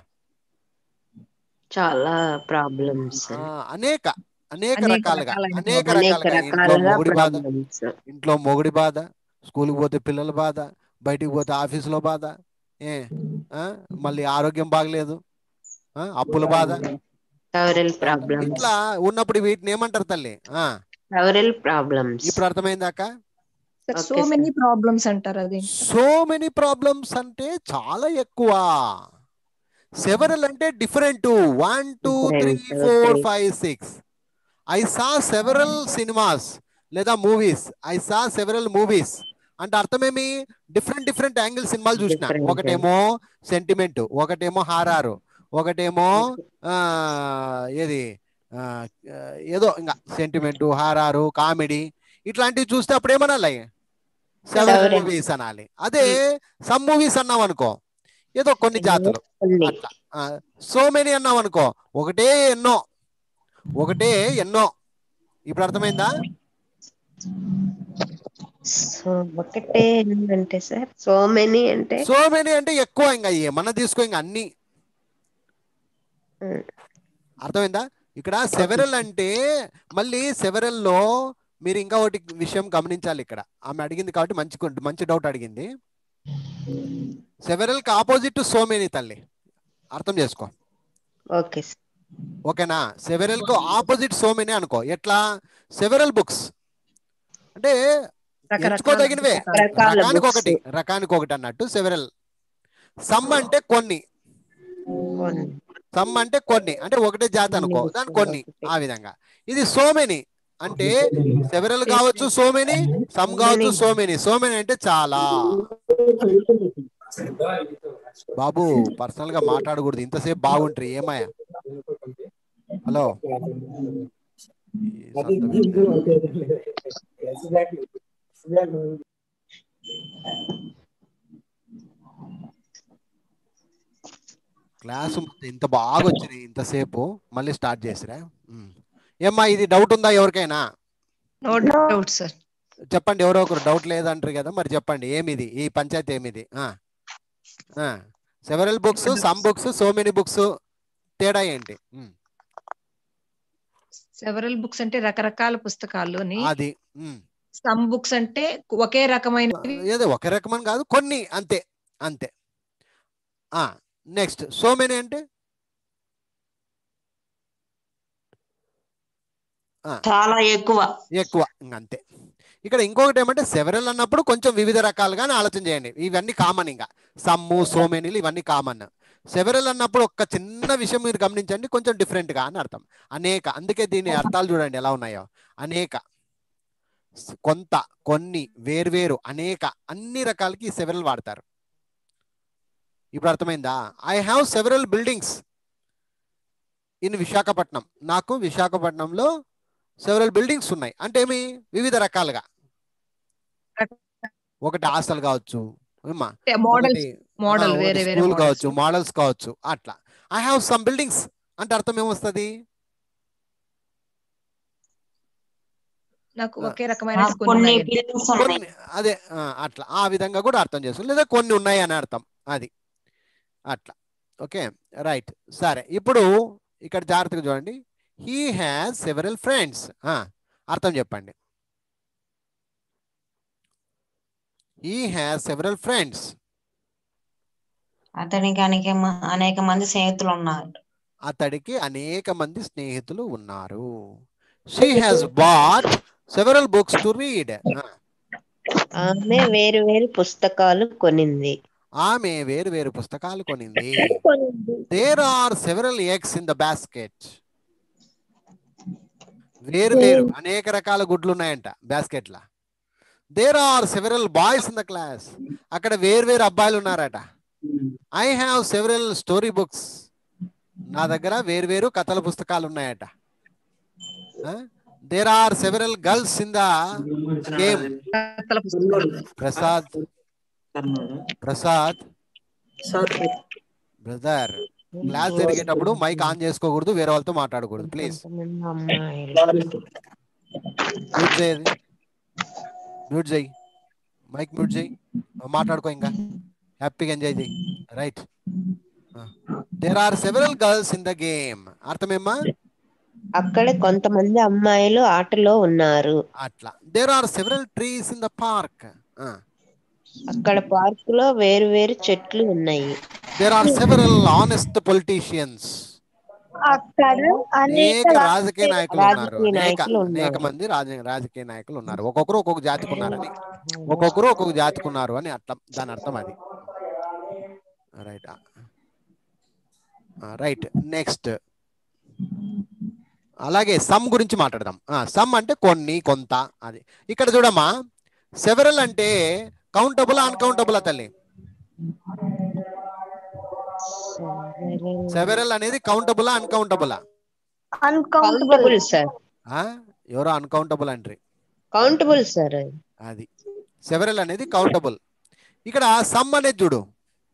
చాలా ప్రాబ్లమ్స్. అనేక అనేక అనేక రకాలుగా రకాలైన అనేక అనేక రకాలుగా ఇంట్లో రకాలుగా మొగుడి బాధ, ప్రాబ్లమ్స్. ఇంట్లో మొగుడి బాధ, స్కూల్కి పోతే పిల్లల బాధ, బయటికి పోతే ఆఫీసులో బాధ, ఏ ఆ, మళ్ళీ ఆరోగ్యం బాగలేదు, ఆ, అప్పుల బాధ, సెవెరల్ ప్రాబ్లమ్స్. ఇట్లా ఉన్నప్పుడు వీటిని ఏమంటారు తల్లి? ఆ సెవెరల్ ప్రాబ్లమ్స్. ఇప్పుడు అర్థమైందాక? సో మెనీ ప్రాబ్లమ్స్ అంటారు. అది సో మెనీ ప్రాబ్లమ్స్ అంటే చాలా ఎక్కువ. సెవెరల్ అంటే different. One two three four five six. I saw several cinemas లేదా movies. I saw several movies అంటే అర్థమేమి? డిఫరెంట్ డిఫరెంట్ యాంగిల్ సినిమాలు చూసిన. ఒకటేమో సెంటిమెంట్, ఒకటేమో హారారు, ఒకటేమో ఆ ఏది ఆ, ఏదో ఇంకా సెంటిమెంట్, హారారు, కామెడీ, ఇట్లాంటివి చూస్తే అప్పుడు ఏమనాలి? సెవెరల్ మూవీస్ అనాలి. అదే సమ్ మూవీస్ అన్నాం అనుకో, ఏదో కొన్ని జాతులు అట్లా. సో మెనీ అన్నాం అనుకో, ఒకటే ఎన్నో, ఒకటే ఎన్నో. ఇప్పుడు అర్థమైందా? సో ఒకటే అంటే సార్ సో మెనీ అంటే సో మెనీ అంటే ఎక్కువ, ఇంకా ఏమన్నా తీసుకో, ఇంకా అన్ని. అర్థమైందా? ఇక్కడ సెవెరల్ అంటే మళ్ళీ సెవెరల్ లో మీరు ఇంకా ఒకటి విషయం గమనించాలి. ఇక్కడ ఆమె అడిగింది కాబట్టి మంచి మంచి డౌట్ అడిగింది. సెవెరల్ కి ఆపోజిట్ సో మెనీ తల్లి, అర్థం చేసుకో. ఓకే. ఓకేనా? సెవెరల్ కు ఆపోజిట్ సో మెనీ అనుకో. ఎట్లా? సెవెరల్ బుక్స్ అంటే ఎంచుకోదగినవే, రకానికి ఒకటి, రకానికి ఒకటి అన్నట్టు సెవెరల్. సమ్ అంటే కొన్ని, సమ్ అంటే కొన్ని, అంటే ఒకటే జాతి అనుకో, దాని కొన్ని, ఆ విధంగా. ఇది సో మెనీ అంటే సెవెరల్ కావచ్చు, సో మెనీ, సమ్ కావచ్చు, సో మెనీ. సో మెనీ అంటే చాలా. బాబు పర్సనల్ గా మాట్లాడకూడదు, ఇంతసేపు బాగుంటారు ఏమయ్యా? హలో, క్లాసు మొత్తం ఇంత బాగా వచ్చినాయి ఇంతసేపు మళ్ళీ స్టార్ట్ చేసిరా. ఉమ్. ఏమ్మా ఇది డౌట్ ఉందా ఎవరికైనా? No doubt sir. చెప్పండి, ఎవరో ఒకరు డౌట్ లేదంటారు కదా, మరి చెప్పండి ఏమిది ఈ పంచాయతీ ఏమిది? Several books, some books, so many books తేడా ఏంటి? ఉమ్. సెవరల్ బుక్స్ అంటే రకరకాల పుస్తకాల్లోని, అది ఉమ్. సమ్ బుక్స్ అంటే ఒకే రకమైన ఏదో ఒక రకమని కాదు, కొన్ని అంతే అంతే. నెక్స్ట్ సో మెనీ అంటే చాలా ఎక్కువ ఎక్కువ, అంతే. ఇక్కడ ఇంకొకటి ఏమంటే సెవెరల్ అన్నప్పుడు కొంచెం వివిధ రకాలుగానే ఆలోచన చేయండి. ఇవన్నీ కామన్, ఇంకా సమ్ము సో మెనీలు ఇవన్నీ కామన్. సెవెరల్ అన్నప్పుడు ఒక చిన్న విషయం మీరు గమనించండి, కొంచెం డిఫరెంట్గా అని అర్థం. అనేక, అందుకే దీని అర్థాలు చూడండి ఎలా ఉన్నాయో. అనేక, కొంత, కొన్ని, వేర్వేరు, అనేక, అన్ని రకాలకి సెవెరల్ వాడతారు. ఇప్పుడు అర్థమైందా? I have several buildings in Visakhapatnam. నాకు విశాఖపట్నంలో సెవెరల్ బిల్డింగ్స్ ఉన్నాయి అంటే ఏమి? వివిధ రకాలుగా. ఒకటి హాస్టల్ కావచ్చు, స్కూల్ కావచ్చు, మోడల్స్ కావచ్చు, అట్లా. ఐ హ్యావ్ సమ్ బిల్డింగ్స్ అంటే అర్థం ఏమొస్తుంది? నాకు ఒకే రకమైన కొన్ని అదే అట్లా, ఆ విధంగా కూడా అర్థం చేసుకో, లేదా కొన్ని ఉన్నాయి అని అర్థం, అది అట్లా. Okay right. సరే, ఇప్పుడు ఇక్కడ జాగ్రత్తగా చూడండి. He has several friends. అర్థం చెప్పండి. He has several friends. అతనికి అనేక అనేక మంది స్నేహితులు ఉన్నారు. అతడికి అనేక మంది స్నేహితులు ఉన్నారు. She has bought several books to read. ఆమె వేరు వేరు పుస్తకాలు కొనింది. ఆమె వేరు వేరు పుస్తకాలు కొనింది. There are several eggs in the basket. వేరు వేరు అనేక రకాల గుడ్లు ఉన్నాయంట బాస్కెట్ లా. There are several boys in the class. అక్కడ వేరు వేరు అబ్బాయిలు ఉన్నారట. I have several story books. నా దగ్గర వేరు వేరు కథల పుస్తకాలు ఉన్నాయట. There are several girls in the game. Prasad Prasad brother, class జరిగేటప్పుడు మైక్ ఆన్ చేసుకోకూడదు, వేరే వాళ్ళతో మాట్లాడకూడదు ప్లీజ్. మ్యూట్ చేయండి, మ్యూట్ చేయి, మైక్ మ్యూట్ చేయి, మాట్లాడుకో, ఇంకా హ్యాపీగా ఎంజాయ్ చేయి. Right. There are several girls in the game. అర్థమేమ్మా? అక్కడ కొంతమంది అమ్మాయిలు ఆటలో ఉన్నారు. అట్లా. There are several trees in the park. అక్కడ పార్క్ లో వేరు వేరు చెట్లు ఉన్నాయి. There are several honest politicians. అనేక రాజకీయ నాయకులు ఉన్నారు. అనేక అనేక మంది రాజకీయ నాయకులు ఉన్నారు. ఒక్కొక్కరు ఒక్కొక్క జాతికి ఉన్నారని, ఒక్కొక్కరు ఒక్కొక్క జాతికి ఉన్నారు అని అర్థం, దాని అర్థం అది. Right right. నెక్స్ట్ అలాగే సమ్ గురించి మాట్లాడదాం. సమ్ అంటే కొన్ని, కొంత, అది. ఇక్కడ చూడమ్మా, సెవెరల్ అంటే కౌంటబుల్ అన్కౌంటబుల్ తల్లి? సెవెరల్ అనేది కౌంటబుల్ అన్కౌంటబుల్? Uncountable sir. ఎవరో అన్కౌంటబుల్ అంటారు. Countable sir. అది సెవెరల్ అనేది కౌంటబుల్. ఇక్కడ సమ్ అనేది చూడు.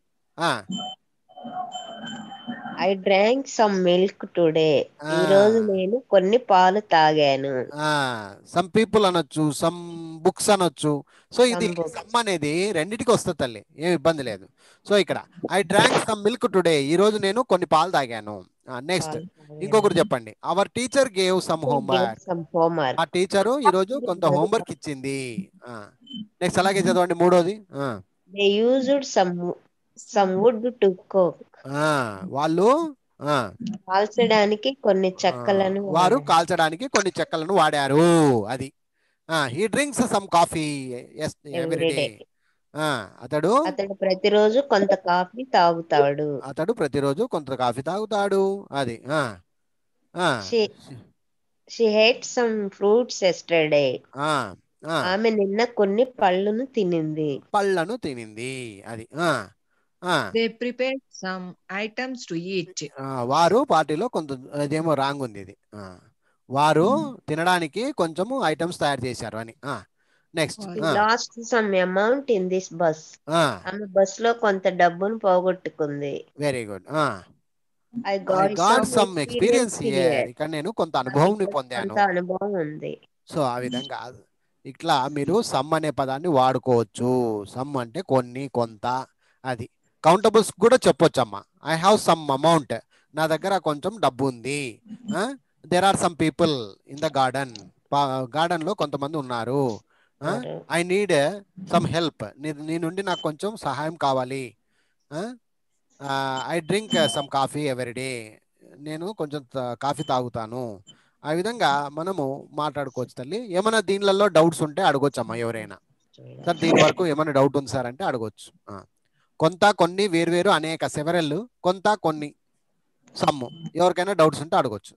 I drank some milk today. ఈ రోజు నేను కొన్ని పాలు తాగాను. సమ్ పీపుల్ అనొచ్చు, సమ్ బుక్స్ అనొచ్చు. సో ఇది సమ్ అనేది రెండింటికి వస్తుంది తల్లి, ఏం ఇబ్బంది లేదు. సో ఇక్కడ I drank some milk today, ఈ రోజు నేను కొన్ని పాలు తాగాను. నెక్స్ట్ ఇంకొకటి చెప్పండి. Our teacher gave some homework. ఆ టీచరు ఈ రోజు కొంత హోంవర్క్ ఇచ్చింది. నెక్స్ట్ అలాగే చదవండి మూడోది. They used some some wood to cook. వాళ్ళు కాల్చడానికి కొన్ని చెక్కలను వారు కాల్చడానికి కొన్ని చెక్కలను వాడారు. అది. He drinks some coffee every day. అతడు అతడు ప్రతిరోజు కొంత కాఫీ తాగుతాడు. అతడు ప్రతిరోజు కొంత కాఫీ తాగుతాడు. అది. She hate some fruits yesterday. ఆమె నిన్న కొన్ని పళ్ళను తినింది. పళ్ళను తినింది. అది. They prepared some items to eat. వారు పార్టీలో కొంత అదేమో రాంగ్ ఉంది ఇది. వారు తినడానికి కొంచెము ఐటమ్స్ తయారు చేశారు అని. Next lost some amount in this bus. ఆమె బస్ లో కొంత డబ్బును పోగొట్టుకుంది. Very good. I I got got some some experience experience here. Here. ఇక్కడ నేను కొంత నాకు అనుభవం ఇక్కడ పొందాను. కొంత అనుభవం ఉంది. సో ఆ విధంగా ఇట్లా మీరు సమ్ అనే పదాన్ని వాడుకోవచ్చు. సమ్ అంటే కొన్ని, కొంత, అది. కౌంటబుల్స్ కూడా చెప్పొచ్చు అమ్మా. ఐ హ్యావ్ సమ్ అమౌంట్, నా దగ్గర కొంచెం డబ్బు ఉంది. There are some people in the garden, garden లో కొంతమంది ఉన్నారు. ఐ నీడ్ సమ్ హెల్ప్, నీ నుండి నాకు కొంచెం సహాయం కావాలి. I drink some coffee every day, నేను కొంచెం కాఫీ తాగుతాను. ఆ విధంగా మనము మాట్లాడుకోవచ్చు తల్లి. ఏమైనా దీనిలలో డౌట్స్ ఉంటే అడగొచ్చు అమ్మా ఎవరైనా. సార్ దీని వరకు ఏమైనా డౌట్ ఉంది సార్ అంటే అడగొచ్చు. కొంత, కొన్ని, వేరువేరు, అనేక, సెవెరల్, కొంత, కొన్ని, సమ్. ఎవరికైనా డౌట్స్ ఉంటే అడగొచ్చు.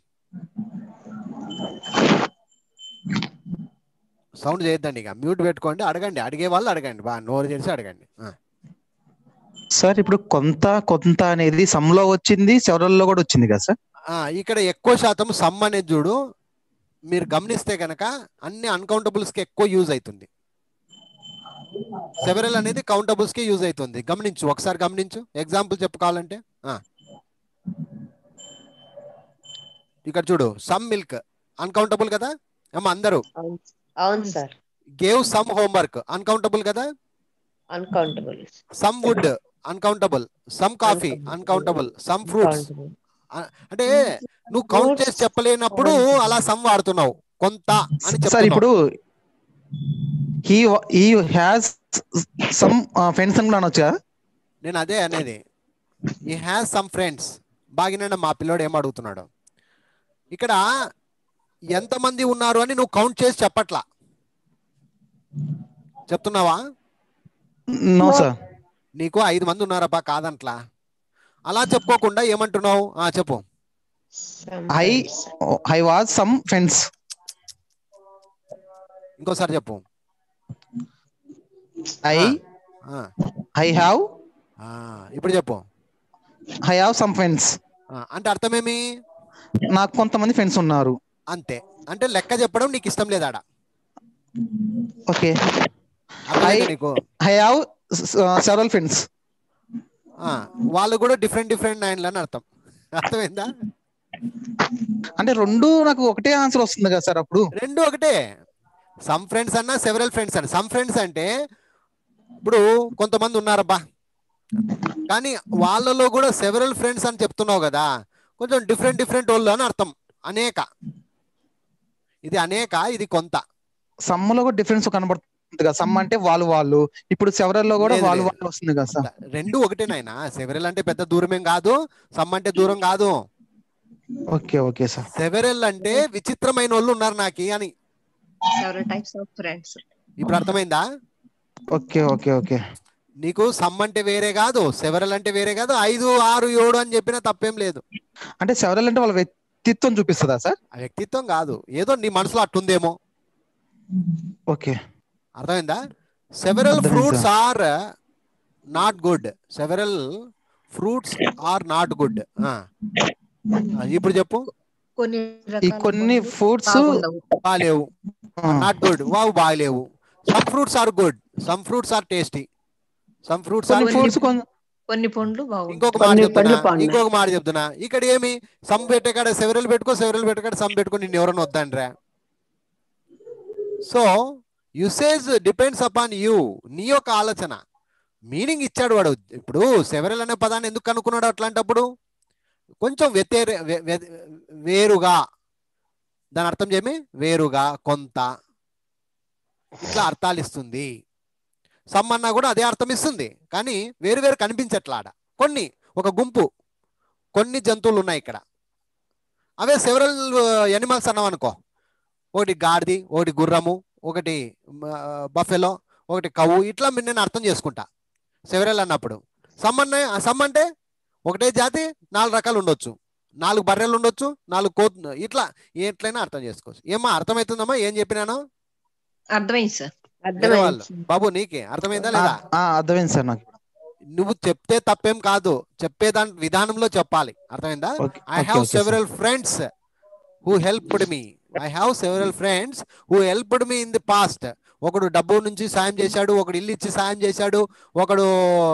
సౌండ్ చేయొద్దండి, ఇక మ్యూట్ పెట్టుకోండి. అడగండి, అడిగే వాళ్ళు అడగండి, బాగా నోరు చేసి అడగండి. సార్ ఇప్పుడు కొంత కొంత అనేది సమ్ లో వచ్చింది, సెవరల్ లో కూడా వచ్చింది కదా సార్? ఇక్కడ ఎక్కువ శాతం సమ్ అనేది చూడు, మీరు గమనిస్తే కనుక అన్ని అన్కౌంటబుల్స్ కి ఎక్కువ యూజ్ అవుతుంది. సెవెరల్ అనేది కౌంటబుల్స్ కి యూజ్ అవుతుంది. గమనించు, ఒకసారి గమనించు. ఎగ్జాంపుల్ చెప్పుకోవాలంటే ఇక్కడ చూడు, సమ్ మిల్క్ అన్కౌంటబుల్ కదా అమ్మ అందరూ. అవును sir. Gave some homework uncountable కదా. Uncountable. Some wood uncountable, some coffee uncountable, some fruits. అంటే నువ్వు కౌంట్ చేసి చెప్పలేనప్పుడు అలా సమ్ వాడుతున్నావు, కొంత అని సార్. ఇప్పుడు he he has some friends అని అనొచ్చా? నేను అదే అనేది, హీ హ్యాస్ సమ్ ఫ్రెండ్స్. బాగినండి మా పిల్లోడు ఏం అడుగుతున్నాడు ఇక్కడ, ఎంతమంది ఉన్నారు అని నువ్వు కౌంట్ చేసి చెప్పట్లా, చెప్తున్నావా? No sir. నీకు ఐదు మంది ఉన్నారబ్బా కాదంట్లా. అలా చెప్పుకోకుండా ఏమంటున్నావు చెప్పు. I I was some friends. ఇంకోసారి చెప్పు. I I have. ఇప్పుడు చెప్పు. ఐ హావ్ సమ్ ఫ్రెండ్స్ అంటే అర్థమేమి? నాకు కొంతమంది ఫ్రెండ్స్ ఉన్నారు అంతే. అంటే లెక్క చెప్పడం నీకు ఇష్టం లేదా? ఓకే. నీకు ఐ హావ్ సెవరల్ ఫ్రెండ్స్. వాళ్ళు కూడా డిఫరెంట్ డిఫరెంట్ నైన్లు అని అర్థం. అర్థమైందా? అంటే రెండు నాకు ఒకటే ఆన్సర్ వస్తుంది కదా సార్? అప్పుడు రెండు ఒకటే. సమ్ ఫ్రెండ్స్ అన్నా సెవెరల్ ఫ్రెండ్స్ అన్న. సమ్ ఫ్రెండ్స్ అంటే ఇప్పుడు కొంతమంది ఉన్నారబ్బా, కానీ వాళ్ళలో కూడా సెవెరల్ ఫ్రెండ్స్ అని చెప్తున్నావు కదా, కొంచెం డిఫరెంట్ డిఫరెంట్ వాళ్ళు అని అర్థం. అనేక, ఇది అనేక, ఇది కొంత. సమ్ లో కూడా డిఫరెన్స్ కనబడుతుంది కదా. సమ్ అంటే వాళ్ళు వాళ్ళు, ఇప్పుడు సెవెరల్ లో కూడా వాళ్ళు వాళ్ళు వస్తుంది కదా సార్? రెండు ఒకటేనాయన. సెవెరల్ అంటే పెద్ద దూరమేం కాదు, సమ్ అంటే దూరం కాదు. Okay okay sir. సెవెరల్ అంటే విచిత్రమైన వాళ్ళు ఉన్నారు నాకి అని. Several types of friends. ఇప్పుడు అర్థమైందా? Okay okay okay. నీకు సమ్ అంటే వేరే కాదు, సెవెరల్ అంటే వేరే కాదు. ఐదు, ఆరు, ఏడు అని చెప్పినా తప్పేం లేదు. అంటే సెవెరల్ అంటే వాళ్ళ వ్యక్తిత్వం చూపిస్తుందా సార్? ఆ వ్యక్తిత్వం కాదు, ఏదో నీ మనసులో అట్టుందేమో. ఓకే, అర్థమైందా? Several fruits are not good. Several fruits are not good. ఇప్పుడు చెప్పు. కొన్ని కొన్ని ఫ్రూట్స్ బాలేవు, నాట్ గుడ్. వావ్, బాలేవు. Some fruits are good, some fruits are tasty, some fruits are fruits కొన్ని పండ్లు బాగుంటాయి. ఇంకొక మాట చెప్తున్నా, ఇంకొక మాట చెప్తున్నా. ఇక్కడ ఏమి సమ్ పెట్టేకాడ సెవెరల్ పెట్టుకో, సెవెరల్ పెట్టేకాడ సమ్ పెట్టుకో, నిన్ను ఎవరైనా వద్దండ్రా. So usage depends upon you. నీ యొక్క ఆలోచన. మీనింగ్ ఇచ్చాడు వాడు. ఇప్పుడు సెవెరల్ అనే పదాన్ని ఎందుకు కనుక్కున్నాడు అట్లాంటప్పుడు? కొంచెం వ్యతిరే వేరుగా, దాని అర్థం చేయమి, వేరుగా, కొంత, ఇట్లా అర్థాలు ఇస్తుంది. సమ్ అన్నా కూడా అదే అర్థం ఇస్తుంది, కానీ వేరు వేరు కనిపించట్లాడ. కొన్ని, ఒక గుంపు, కొన్ని జంతువులు ఉన్నాయి ఇక్కడ. అవే సెవెరల్ ఎనిమల్స్ అన్నాం అనుకో, ఒకటి గాడిది, ఒకటి గుర్రము, ఒకటి బఫెలో, ఒకటి కవ్వు, ఇట్లా నేను అర్థం చేసుకుంటా సెవెరల్ అన్నప్పుడు. సమ్ అన్న సమ్ అంటే ఒకటే జాతి, నాలుగు రకాలు ఉండొచ్చు, నాలుగు బర్రెలు ఉండొచ్చు, నాలుగు కో, ఇట్లా ఎట్లయినా అర్థం చేసుకోవచ్చు. ఏమా అర్థమవుతుందమ్మా ఏం చెప్పినాను? అర్థమైంది సార్. బాబు నీకే అర్థమైందా లేదా? అర్థమైంది సార్ నాకు. నువ్వు చెప్తే తప్పేం కాదు, చెప్పేదాని విధానంలో చెప్పాలి. అర్థమైందా? I have several friends who helped me. I have several friends who helped me in the past, ఒకడు డబ్బు నుంచి సాయం చేశాడు, ఒకడు ఇల్లు ఇచ్చి సాయం చేశాడు, ఒకడు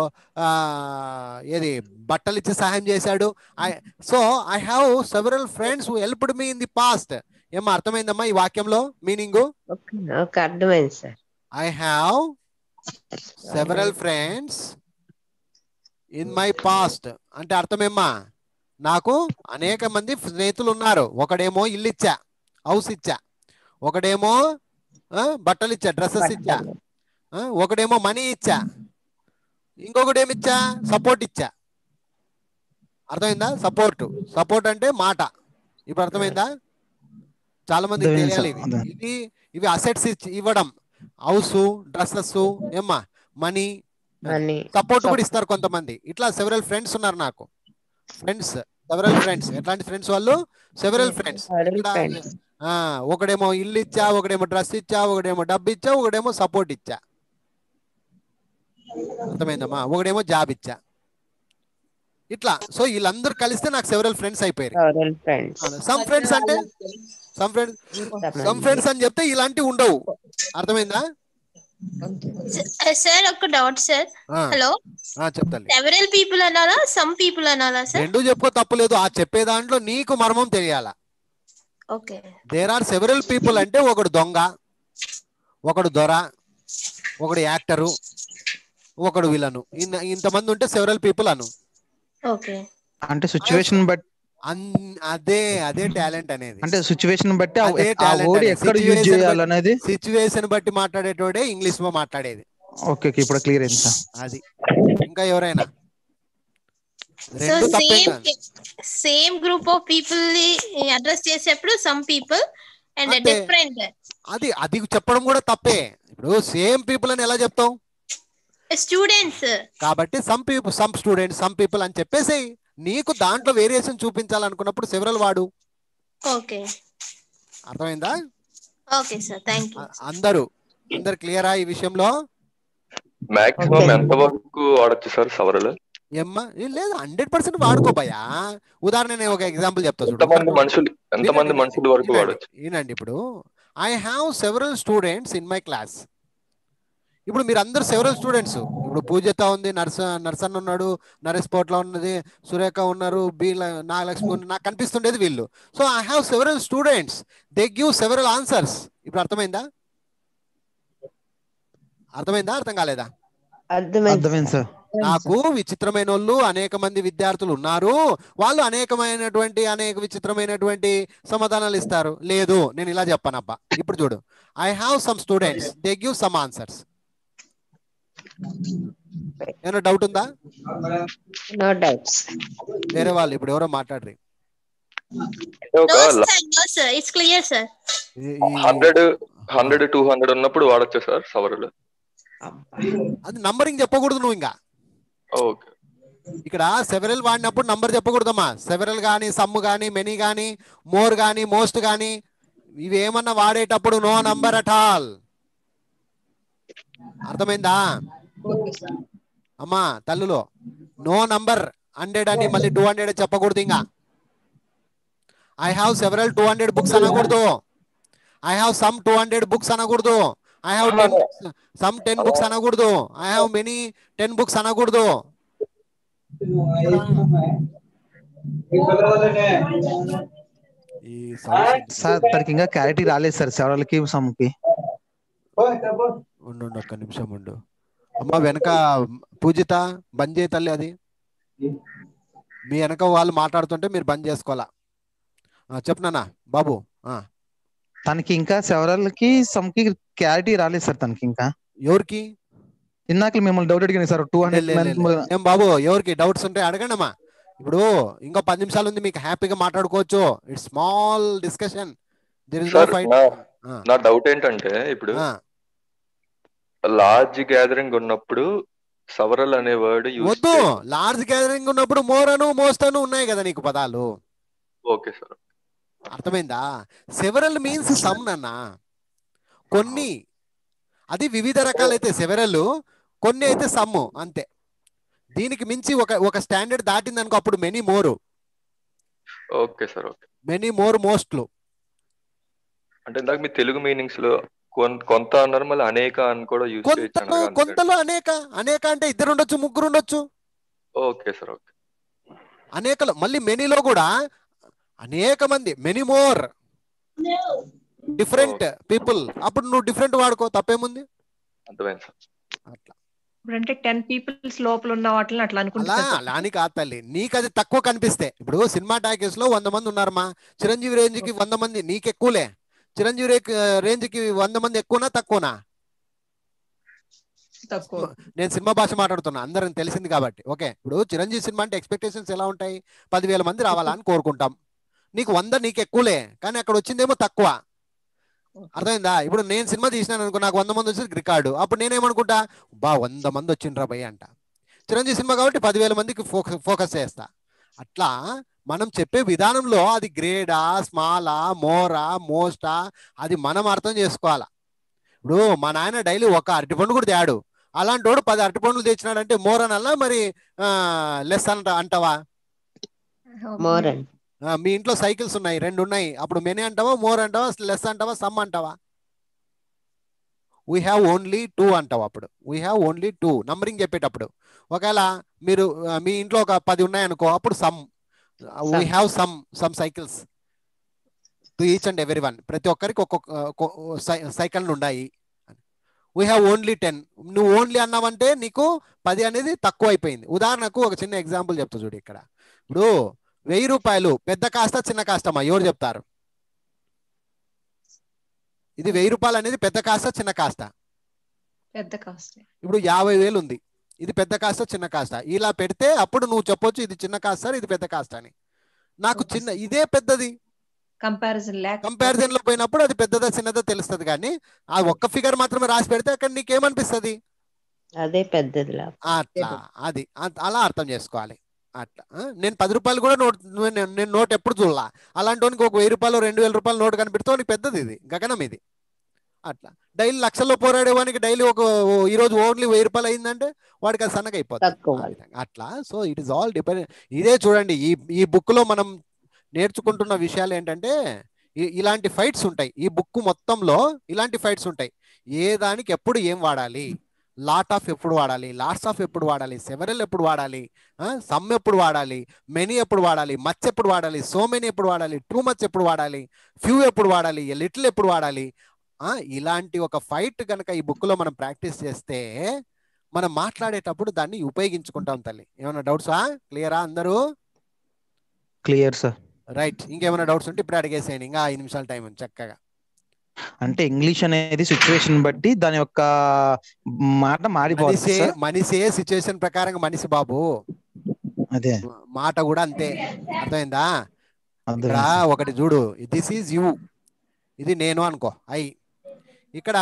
ఏది బట్టలు ఇచ్చి సహాయం చేశాడు. I so I have several friends who helped me in the past. ఏమో అర్థమైందమ్మా ఈ వాక్యంలో మీనింగ్? అర్థమైంది sir. I have several friends in my past అంటే అర్థమేమ్మా, నాకు అనేక మంది స్నేహితులు ఉన్నారు. ఒకడేమో ఇల్లు ఇచ్చా, హౌస్ ఇచ్చా, ఒకడేమో బట్టలు ఇచ్చా, డ్రెస్సెస్ ఇచ్చా, ఒకడేమో మనీ ఇచ్చా, ఇంకొకటేమి ఇచ్చా, సపోర్ట్ ఇచ్చా. అర్థమైందా? సపోర్ట్ సపోర్ట్ అంటే మాట. ఇప్పుడు అర్థమైందా? చాలా మందికి తెలియాలి ఇవి. ఇవి ఇవి అసెట్స్ ఇవ్వడం, హౌస్, డ్రెస్సెస్, ఏమ్మా మనీ, సపోర్ట్ కూడా ఇస్తారు కొంతమంది. ఇట్లా సెవరల్ ఫ్రెండ్స్ ఉన్నారు నాకు. Friends several friends. ఎట్లాంటి ఫ్రెండ్స్ వాళ్ళు? Several friends. ఒకడేమో ఇల్లు ఇచ్చా, ఒకడేమో డ్రెస్ ఇచ్చా, ఒకడేమో డబ్బు ఇచ్చా, ఒకడేమో సపోర్ట్ ఇచ్చా. అర్థమైందమ్మా? ఒకడేమో జాబ్ ఇచ్చా. ఇట్లా సో వీళ్ళందరూ కలిస్తే నాకు సెవరల్ ఫ్రెండ్స్ అయిపోయారు. సమ్ ఫ్రెండ్స్ అంటే సమ్ ఫ్రెండ్స్ సమ్ ఫ్రెండ్స్ అని చెప్తే ఇలాంటివి ఉండవు. అర్థమైందా సార్? ఒక డౌట్ సార్. హలో, చెప్తాను. సెవరల్ పీపుల్ అనాలా, సమ్ పీపుల్ అనాలా సార్? రెండు చెప్పుకో, తప్పులేదు. ఆ చెప్పే దాంట్లో నీకు మర్మం తెలియాలా. Okay. There are several people అంటే ఒకడు దొంగ, ఒకడు దొర, ఒకడు యాక్టరు, ఒకడు విలను. ఇంతమంది ఉంటే సెవరల్ పీపుల్ అను. ఓకే. అంటే సిచ్యువేషన్ బట్టి అదే అదే టాలెంట్ అనేది. అంటే సిచ్యువేషన్ బట్టి అదే టాలెంట్. ఎక్కడ యూజ్ చేయాలనేది సిచ్యువేషన్ బట్టి మాట్లాడేటోడే ఇంగ్లీష్ లో మాట్లాడేది. ఓకే, ఇప్పుడు క్లియర్ అయింది సార్. అది ఇంకా ఎవరైనా? So same same group of people ని అడ్రస్ చేసేప్పుడు సమ్ పీపుల్ అండ్ డిఫరెంట్. అది అది చెప్పడం కూడా తప్పే. ఇప్పుడు సేమ్ పీపుల్ అని ఎలా చెప్తావు? స్టూడెంట్స్ కాబట్టి some people, some students, some people అని చెప్పేసి నీకు దాంట్లో వేరియేషన్ చూపించాలనుకున్నప్పుడు సెవరల్ వాడు. ఓకే, అర్థమైందా? Okay sir, thank you. అందరూ అందరు క్లియరా ఈ విషయంలో? మాక్సిమం ఎంత వరకు వాడచ్చు సార్ సెవరల్? ఏమ్మా లేదు, హండ్రెడ్ పర్సెంట్ వాడుకోపోయా. ఉదాహరణ నేను ఒక ఎగ్జాంపుల్ చెప్తా చూడు. ఎంతమంది మనుషులు ఎంతమంది మనుషుల వరకు వాడచ్చు? ఏనండి, ఇప్పుడు I have several students in my class. ఇప్పుడు మీరు అందరు సెవరల్ స్టూడెంట్స్. ఇప్పుడు పూజత ఉంది, నర్స నర్సన్ ఉన్నాడు, నరేష్ పోట్ల ఉన్నది, సురేఖ ఉన్నారు, బి నాగలక్ష్మి, నాకు కనిపిస్తుండేది వీళ్ళు. So I have several students, they give several answers. ఇప్పుడు అర్థమైందా? అర్థమైందా అర్థం కాలేదా? అర్థమైంది సార్. నాకు విచిత్రమైన వాళ్ళు అనేక మంది విద్యార్థులు ఉన్నారు, వాళ్ళు అనేకమైనటువంటి అనేక విచిత్రమైనటువంటి సమాధానాలు ఇస్తారు. లేదు, నేను ఇలా చెప్పానబ్బా. ఇప్పుడు చూడు, I have some students, they give some answers. ఏమైనా డౌట్ ఉందా? No doubts. వేరే వాళ్ళు ఇప్పుడు ఎవరో మాట్లాడరు. హండ్రెడ్ హండ్రెడ్ టూ హండ్రెడ్ ఉన్నప్పుడు వాడచ్చు సార్ సెవరల్? అది నంబరింగ్ చెప్పకూడదు నువ్వు. ఇంకా ఇక్కడ సెవరల్ వాడినప్పుడు నంబర్ చెప్పకూడదమ్మా. సెవరల్ గానీ, సమ్ గానీ, మెనీ గానీ, మోర్ గానీ, మోస్ట్ గానీ, ఇవి ఏమన్నా వాడేటప్పుడు నో నంబర్ అట్ ఆల్. అర్థమైందా అమ్మా తల్లులో? No number. హండ్రెడ్ అని మళ్ళీ టూ హండ్రెడ్ చెప్పకూడదు. ఇంకా I have several two hundred books అనకూడదు. I have some two hundred books అనకూడదు. I have ten some ten books అనకూడదు. I have many ten books అనకూడదు. సార్ తనకి ఇంకా క్లారిటీ రాలేదు సార్ సెవరల్ కి సమ్ కి. ఉండు ఒక్క నిమిషం ఉండు అమ్మ. వెనక పూజిత బంద్ చేయ తల్లి. అది మీ వెనక వాళ్ళు మాట్లాడుతుంటే మీరు బంద్ చేసుకోవాలా. చెప్తున్నానా బాబు? తనకి ఇంకా సెవరల్ కి సమ్ కి క్లారిటీ రాలేదు సార్ తనకి ఇంకా. ఎవరికి? ఇందాక మిమ్మల్ని డౌట్ అడిగాను సార్. టూ హండ్రెడ్ ఏం బాబు, ఎవరికి డౌట్స్ ఉంటే అడగండి అమ్మా. ఇప్పుడు ఇంకో పది నిమిషాలు ఉంది, మీకు హ్యాపీగా మాట్లాడుకోవచ్చు. It's small discussion. నా డౌట్ ఏంటంటే, ఇప్పుడు లార్జ్ గ్యాదరింగ్ ఉన్నప్పుడు సెవరల్ అనే వర్డ్ వద్దు. లార్జ్ గ్యాదరింగ్ ఉన్నప్పుడు మోర్ అను, మోస్ట్ అను ఉన్నాయి కదా నీకు పదాలు. ఓకే సార్, అర్థమైందా? సెవరల్ మీన్స్ సమ్ అన్న. కొన్ని అది వివిధ రకాలైతే సెవరల్, కొన్ని అయితే సమ్, అంతే. దీనికి మించి ఒక ఒక స్టాండర్డ్ దాటింది అనుకో, అప్పుడు many more. Okay sir, okay. Many more మోస్ట్లు అంటే ఇందాక మీ తెలుగు మీనింగ్స్ లో కొన్- కొంత అన్నారు, మళ్ళీ అనేక అని కూడా యూజ్ చేయొచ్చు కొంతలో అన్నారు అందుకని. కొంతలో అనేక అనేక అంటే ఇద్దరు ఉండొచ్చు, ముగ్గురు ఉండొచ్చు. Okay sir, okay. అనేకలో మళ్ళీ మెనీలో కూడా అనేక మంది, మెనీ మోర్ డిఫరెంట్ పీపుల్, అప్పుడు నువ్వు డిఫరెంట్ వాడుకో, తప్పేముంది. అర్థమైంది సార్. అట్లా ఇప్పుడు అంటే టెన్ పీపుల్స్ లోపల ఉన్న వాటిని అట్లా అలా అనుకుంటున్నా అలా అని కాదు తల్లి, నీకు అది తక్కువ కనిపిస్తే. ఇప్పుడు సినిమా టాకీస్ లో వంద మంది ఉన్నారమ్మా, చిరంజీవి రేంజ్ కి వంద మంది నీకు ఎక్కువలే. చిరంజీవి రేంజ్ కి వంద మంది ఎక్కువనా తక్కువనా? తక్కువ. నేను సినిమా భాష మాట్లాడుతున్నా, అందరం తెలిసింది కాబట్టి. ఓకే, ఇప్పుడు చిరంజీవి సినిమా అంటే ఎక్స్పెక్టేషన్స్ ఎలా ఉంటాయి? పదివేల మంది రావాలా అని కోరుకుంటాం. నీకు వంద నీకు ఎక్కువలే, కానీ అక్కడ వచ్చిందేమో తక్కువ. అర్థమైందా? ఇప్పుడు నేను సినిమా తీసినాను అనుకో, నాకు వంద మంది వచ్చి రికార్డు, అప్పుడు నేనేమనుకుంటా, బా వంద మంది వచ్చిండ్రా భయ్య అంట. చిరంజీవి సినిమా కాబట్టి పదివేల మందికి ఫోకస్ ఫోకస్ చేస్తా. అట్లా మనం చెప్పే విధానంలో అది గ్రేడా, స్మాలా, మోరా, మోస్టా, అది మనం అర్థం చేసుకోవాలా. ఇప్పుడు మా నాయన డైలీ ఒక అరటిపండు కూడా తేడు, అలాంటి వాడు పది అరటిపండ్లు తెచ్చినాడంటే మోర్ అనల్లా మరి లెస్ అంట అంటావా? మోర్ అండి. మీ ఇంట్లో సైకిల్స్ ఉన్నాయి, రెండు ఉన్నాయి, అప్పుడు మెనీ అంటావా, మోర్ అంటావా, లెస్ అంటావా, సమ్ అంటావా? వీ హ్యావ్ ఓన్లీ టూ అంటావు. అప్పుడు we have only two numbering చెప్పేటప్పుడు. ఒకవేళ మీరు మీ ఇంట్లో ఒక పది ఉన్నాయనుకో, అప్పుడు some, we have some some cycles to each and every one, ప్రతి ఒక్కరికి ఒక్కొక్క సైకిల్ ఉన్నాయి. వీ హ్యావ్ ఓన్లీ టెన్, నువ్వు ఓన్లీ అన్నావంటే నీకు పది అనేది తక్కువ అయిపోయింది. ఉదాహరణకు ఒక చిన్న ఎగ్జాంపుల్ చెప్తా చూడు. ఇక్కడ ఇప్పుడు వెయ్యి రూపాయలు పెద్ద కాస్త చిన్న కాస్తమా, ఎవరు చెప్తారు? ఇది వెయ్యి రూపాయలు అనేది పెద్ద కాస్త చిన్న కాస్త? పెద్ద కాస్ట్. ఇప్పుడు యాభై వేలు ఉంది, ఇది పెద్ద కాస్త చిన్న కాస్త? ఇలా పెడితే అప్పుడు నువ్వు చెప్పొచ్చు ఇది చిన్న కాస్త సార్, ఇది పెద్ద కాస్త అని. నాకు చిన్న ఇదే పెద్దది, కంపారిజన్ లేక కంపారిజన్ లో పోయినప్పుడు అది పెద్దదా చిన్నదా తెలుస్తుంది. కానీ ఆ ఒక్క ఫిగర్ మాత్రమే రాసి పెడితే అక్కడ నీకేమనిపిస్తుంది? అదే పెద్దది. అట్లా అది అలా అర్థం చేసుకోవాలి. అట్లా నేను పది రూపాయలు కూడా నోట్, నేను నోట్ ఎప్పుడు చూడాల, అలాంటి వానికి ఒక వెయ్యి రూపాయలు రెండు వేల రూపాయలు నోట్ కనిపెడితే వానికి పెద్దది, ఇది గగనం ఇది. అట్లా డైలీ లక్షల్లో పోరాడేవానికి డైలీ ఒక ఈరోజు ఓన్లీ వెయ్యి రూపాయలు అయిందంటే వాడికి అది సన్నగా అయిపోతుంది. అట్లా so it is all depend. ఇదే చూడండి, ఈ ఈ బుక్ లో మనం నేర్చుకుంటున్న విషయాలు ఏంటంటే ఇలాంటి ఫైట్స్ ఉంటాయి. ఈ బుక్ మొత్తంలో ఇలాంటి ఫైట్స్ ఉంటాయి. ఏ దానికి ఎప్పుడు ఏం వాడాలి, లాట్ ఆఫ్ ఎప్పుడు వాడాలి, లాట్స్ ఆఫ్ ఎప్పుడు వాడాలి, సెవెరల్ ఎప్పుడు వాడాలి, సమ్ ఎప్పుడు వాడాలి, మెనీ ఎప్పుడు వాడాలి, మచ్ ఎప్పుడు వాడాలి, సో మెనీ ఎప్పుడు వాడాలి, టూ మచ్ ఎప్పుడు వాడాలి, ఫ్యూ ఎప్పుడు వాడాలి, లిటిల్ ఎప్పుడు వాడాలి, ఇలాంటి ఒక ఫైట్ కనుక ఈ బుక్ లో మనం ప్రాక్టీస్ చేస్తే మనం మాట్లాడేటప్పుడు దాన్ని ఉపయోగించుకుంటాం తల్లి. ఏమైనా డౌట్సా? క్లియరా అందరూ? Clear sir. రైట్, ఇంకేమైనా డౌట్స్ ఉంటే ఇప్పుడు అడిగేసేయండి, ఇంకా ఐదు నిమిషాల టైం ఉంది చక్కగా. అంటే ఇంగ్లీష్ అనేది సిచ్యువేషన్ బట్టి దాని యొక్క మాట మారిపోతుంది. మనిషే సిచ్యువేషన్ ప్రకారం మనిషి బాబు, అదే మాట కూడా అంతే. అర్థమైందా? ఇక్కడ ఒకటి చూడు, దిస్ ఈజ్ యూ, ఇది నేను అనుకో, ఐ. ఇక్కడ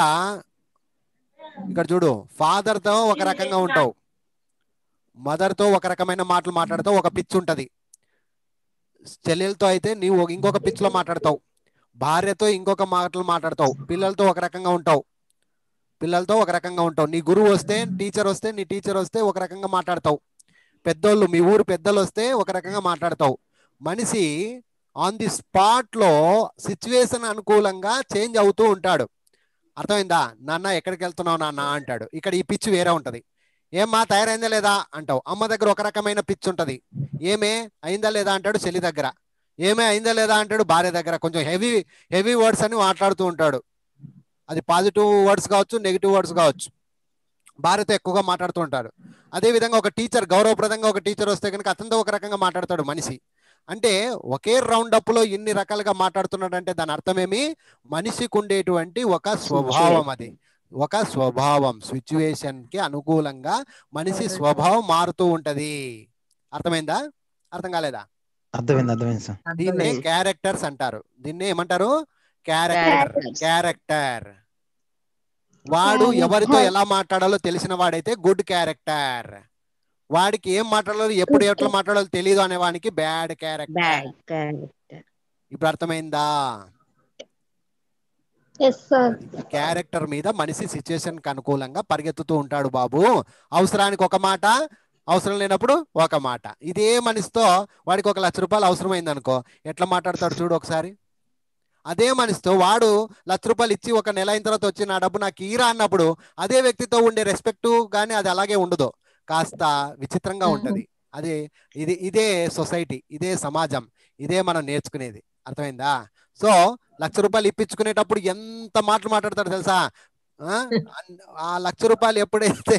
ఇక్కడ చూడు, ఫాదర్ తో ఒక రకంగా ఉంటావు, మదర్ తో ఒక రకమైన మాటలు మాట్లాడతావు, ఒక పిచ్ ఉంటది. చెల్లెలతో అయితే నీవు ఇంకొక పిచ్ లో మాట్లాడతావు, భార్యతో ఇంకొక మాటలు మాట్లాడతావు, పిల్లలతో ఒక రకంగా ఉంటావు, పిల్లలతో ఒక రకంగా ఉంటావు, నీ గురువు వస్తే, టీచర్ వస్తే, నీ టీచర్ వస్తే ఒక రకంగా మాట్లాడతావు, పెద్దోళ్ళు మీ ఊరు పెద్దలు వస్తే ఒక రకంగా మాట్లాడతావు. మనిషి ఆన్ ది స్పాట్ లో సిచ్యువేషన్ అనుకూలంగా చేంజ్ అవుతూ ఉంటాడు. అర్థమైందా? నాన్న ఎక్కడికి వెళ్తున్నావు నాన్న అంటాడు, ఇక్కడ ఈ పిచ్ వేరే ఉంటది. ఏమ్మా తయారైందా లేదా అంటావు, అమ్మ దగ్గర ఒక రకమైన పిచ్ ఉంటది. ఏమే అయిందా లేదా అంటాడు చెల్లి దగ్గర, ఏమే అయిందా లేదా అంటాడు భార్య దగ్గర. కొంచెం హెవీ హెవీ వర్డ్స్ అని మాట్లాడుతూ ఉంటాడు, అది పాజిటివ్ వర్డ్స్ కావచ్చు, నెగిటివ్ వర్డ్స్ కావచ్చు. భార్యతో ఎక్కువగా మాట్లాడుతూ ఉంటాడు. అదేవిధంగా ఒక టీచర్, గౌరవప్రదంగా ఒక టీచర్ వస్తే కనుక అతనితో ఒక రకంగా మాట్లాడతాడు మనిషి. అంటే ఒకే రౌండ్ అప్ లో ఇన్ని రకాలుగా మాట్లాడుతున్నాడు అంటే దాని అర్థమేమి? మనిషికి ఉండేటువంటి ఒక స్వభావం, అది ఒక స్వభావం. సిచ్యువేషన్ కి అనుకూలంగా మనిషి స్వభావం మారుతూ ఉంటది. అర్థమైందా? అర్థం కాలేదా? అర్థమైంది, అర్థమైంది సార్. దీన్నే క్యారెక్టర్స్ అంటారు. దీన్నే ఏమంటారు? క్యారెక్టర్. క్యారెక్టర్ వాడు ఎవరితో ఎలా మాట్లాడాలో తెలిసిన వాడైతే గుడ్ క్యారెక్టర్. వాడికి ఏం మాట్లాడాలో, ఎప్పుడు ఎట్లా మాట్లాడాలో తెలియదు అనే వానికి బ్యాడ్ క్యారెక్టర్. ఇప్పుడు అర్థమైందా? క్యారెక్టర్ మీద మనిషి సిచ్యువేషన్ కి అనుకూలంగా పరిగెత్తుతూ ఉంటాడు బాబు. అవసరానికి ఒక మాట, అవసరం లేనప్పుడు ఒక మాట. ఇదే మనిషితో వాడికి ఒక లక్ష రూపాయలు అవసరమైంది అనుకో, ఎట్లా మాట్లాడతాడు చూడు ఒకసారి. అదే మనిషితో వాడు లక్ష రూపాయలు ఇచ్చి ఒక నెల అయిన తర్వాత వచ్చి నా డబ్బు నాకు ఈరా అన్నప్పుడు అదే వ్యక్తితో ఉండే రెస్పెక్ట్ కానీ అది అలాగే ఉండదు, కాస్త విచిత్రంగా ఉంటది. అది ఇది ఇదే సొసైటీ, ఇదే సమాజం, ఇదే మనం నేర్చుకునేది. అర్థమైందా? సో లక్ష రూపాయలు ఇప్పించుకునేటప్పుడు ఎంత మాటలు మాట్లాడతాడు తెలుసా? ఆ లక్ష రూపాయలు ఎప్పుడైతే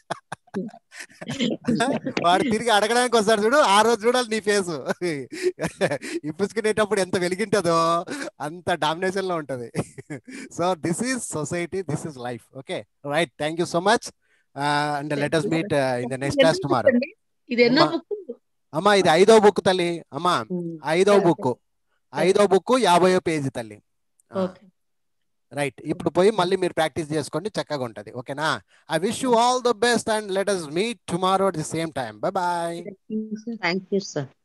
వాడు తిరిగి అడగడానికి వస్తాడు చూడు, ఆ రోజు చూడాలి నీ ఫేసు. ఇప్పించుకునేటప్పుడు ఎంత వెలిగింటదో అంత డామినేషన్ లో ఉంటది. So this is society, this is life. Okay right, thank you so much and let us meet in the next class tomorrow. అమ్మా ఇది ఐదో బుక్ తల్లి, అమ్మా ఐదో బుక్, ఐదో బుక్ యాభయో పేజీ తల్లి. రైట్, ఇప్పుడు పోయి మళ్ళీ మీరు ప్రాక్టీస్ చేసుకోండి, చక్కగా ఉంటది. ఓకేనా? I wish you all the best and let us meet tomorrow at the same time. Bye bye. Thank you sir.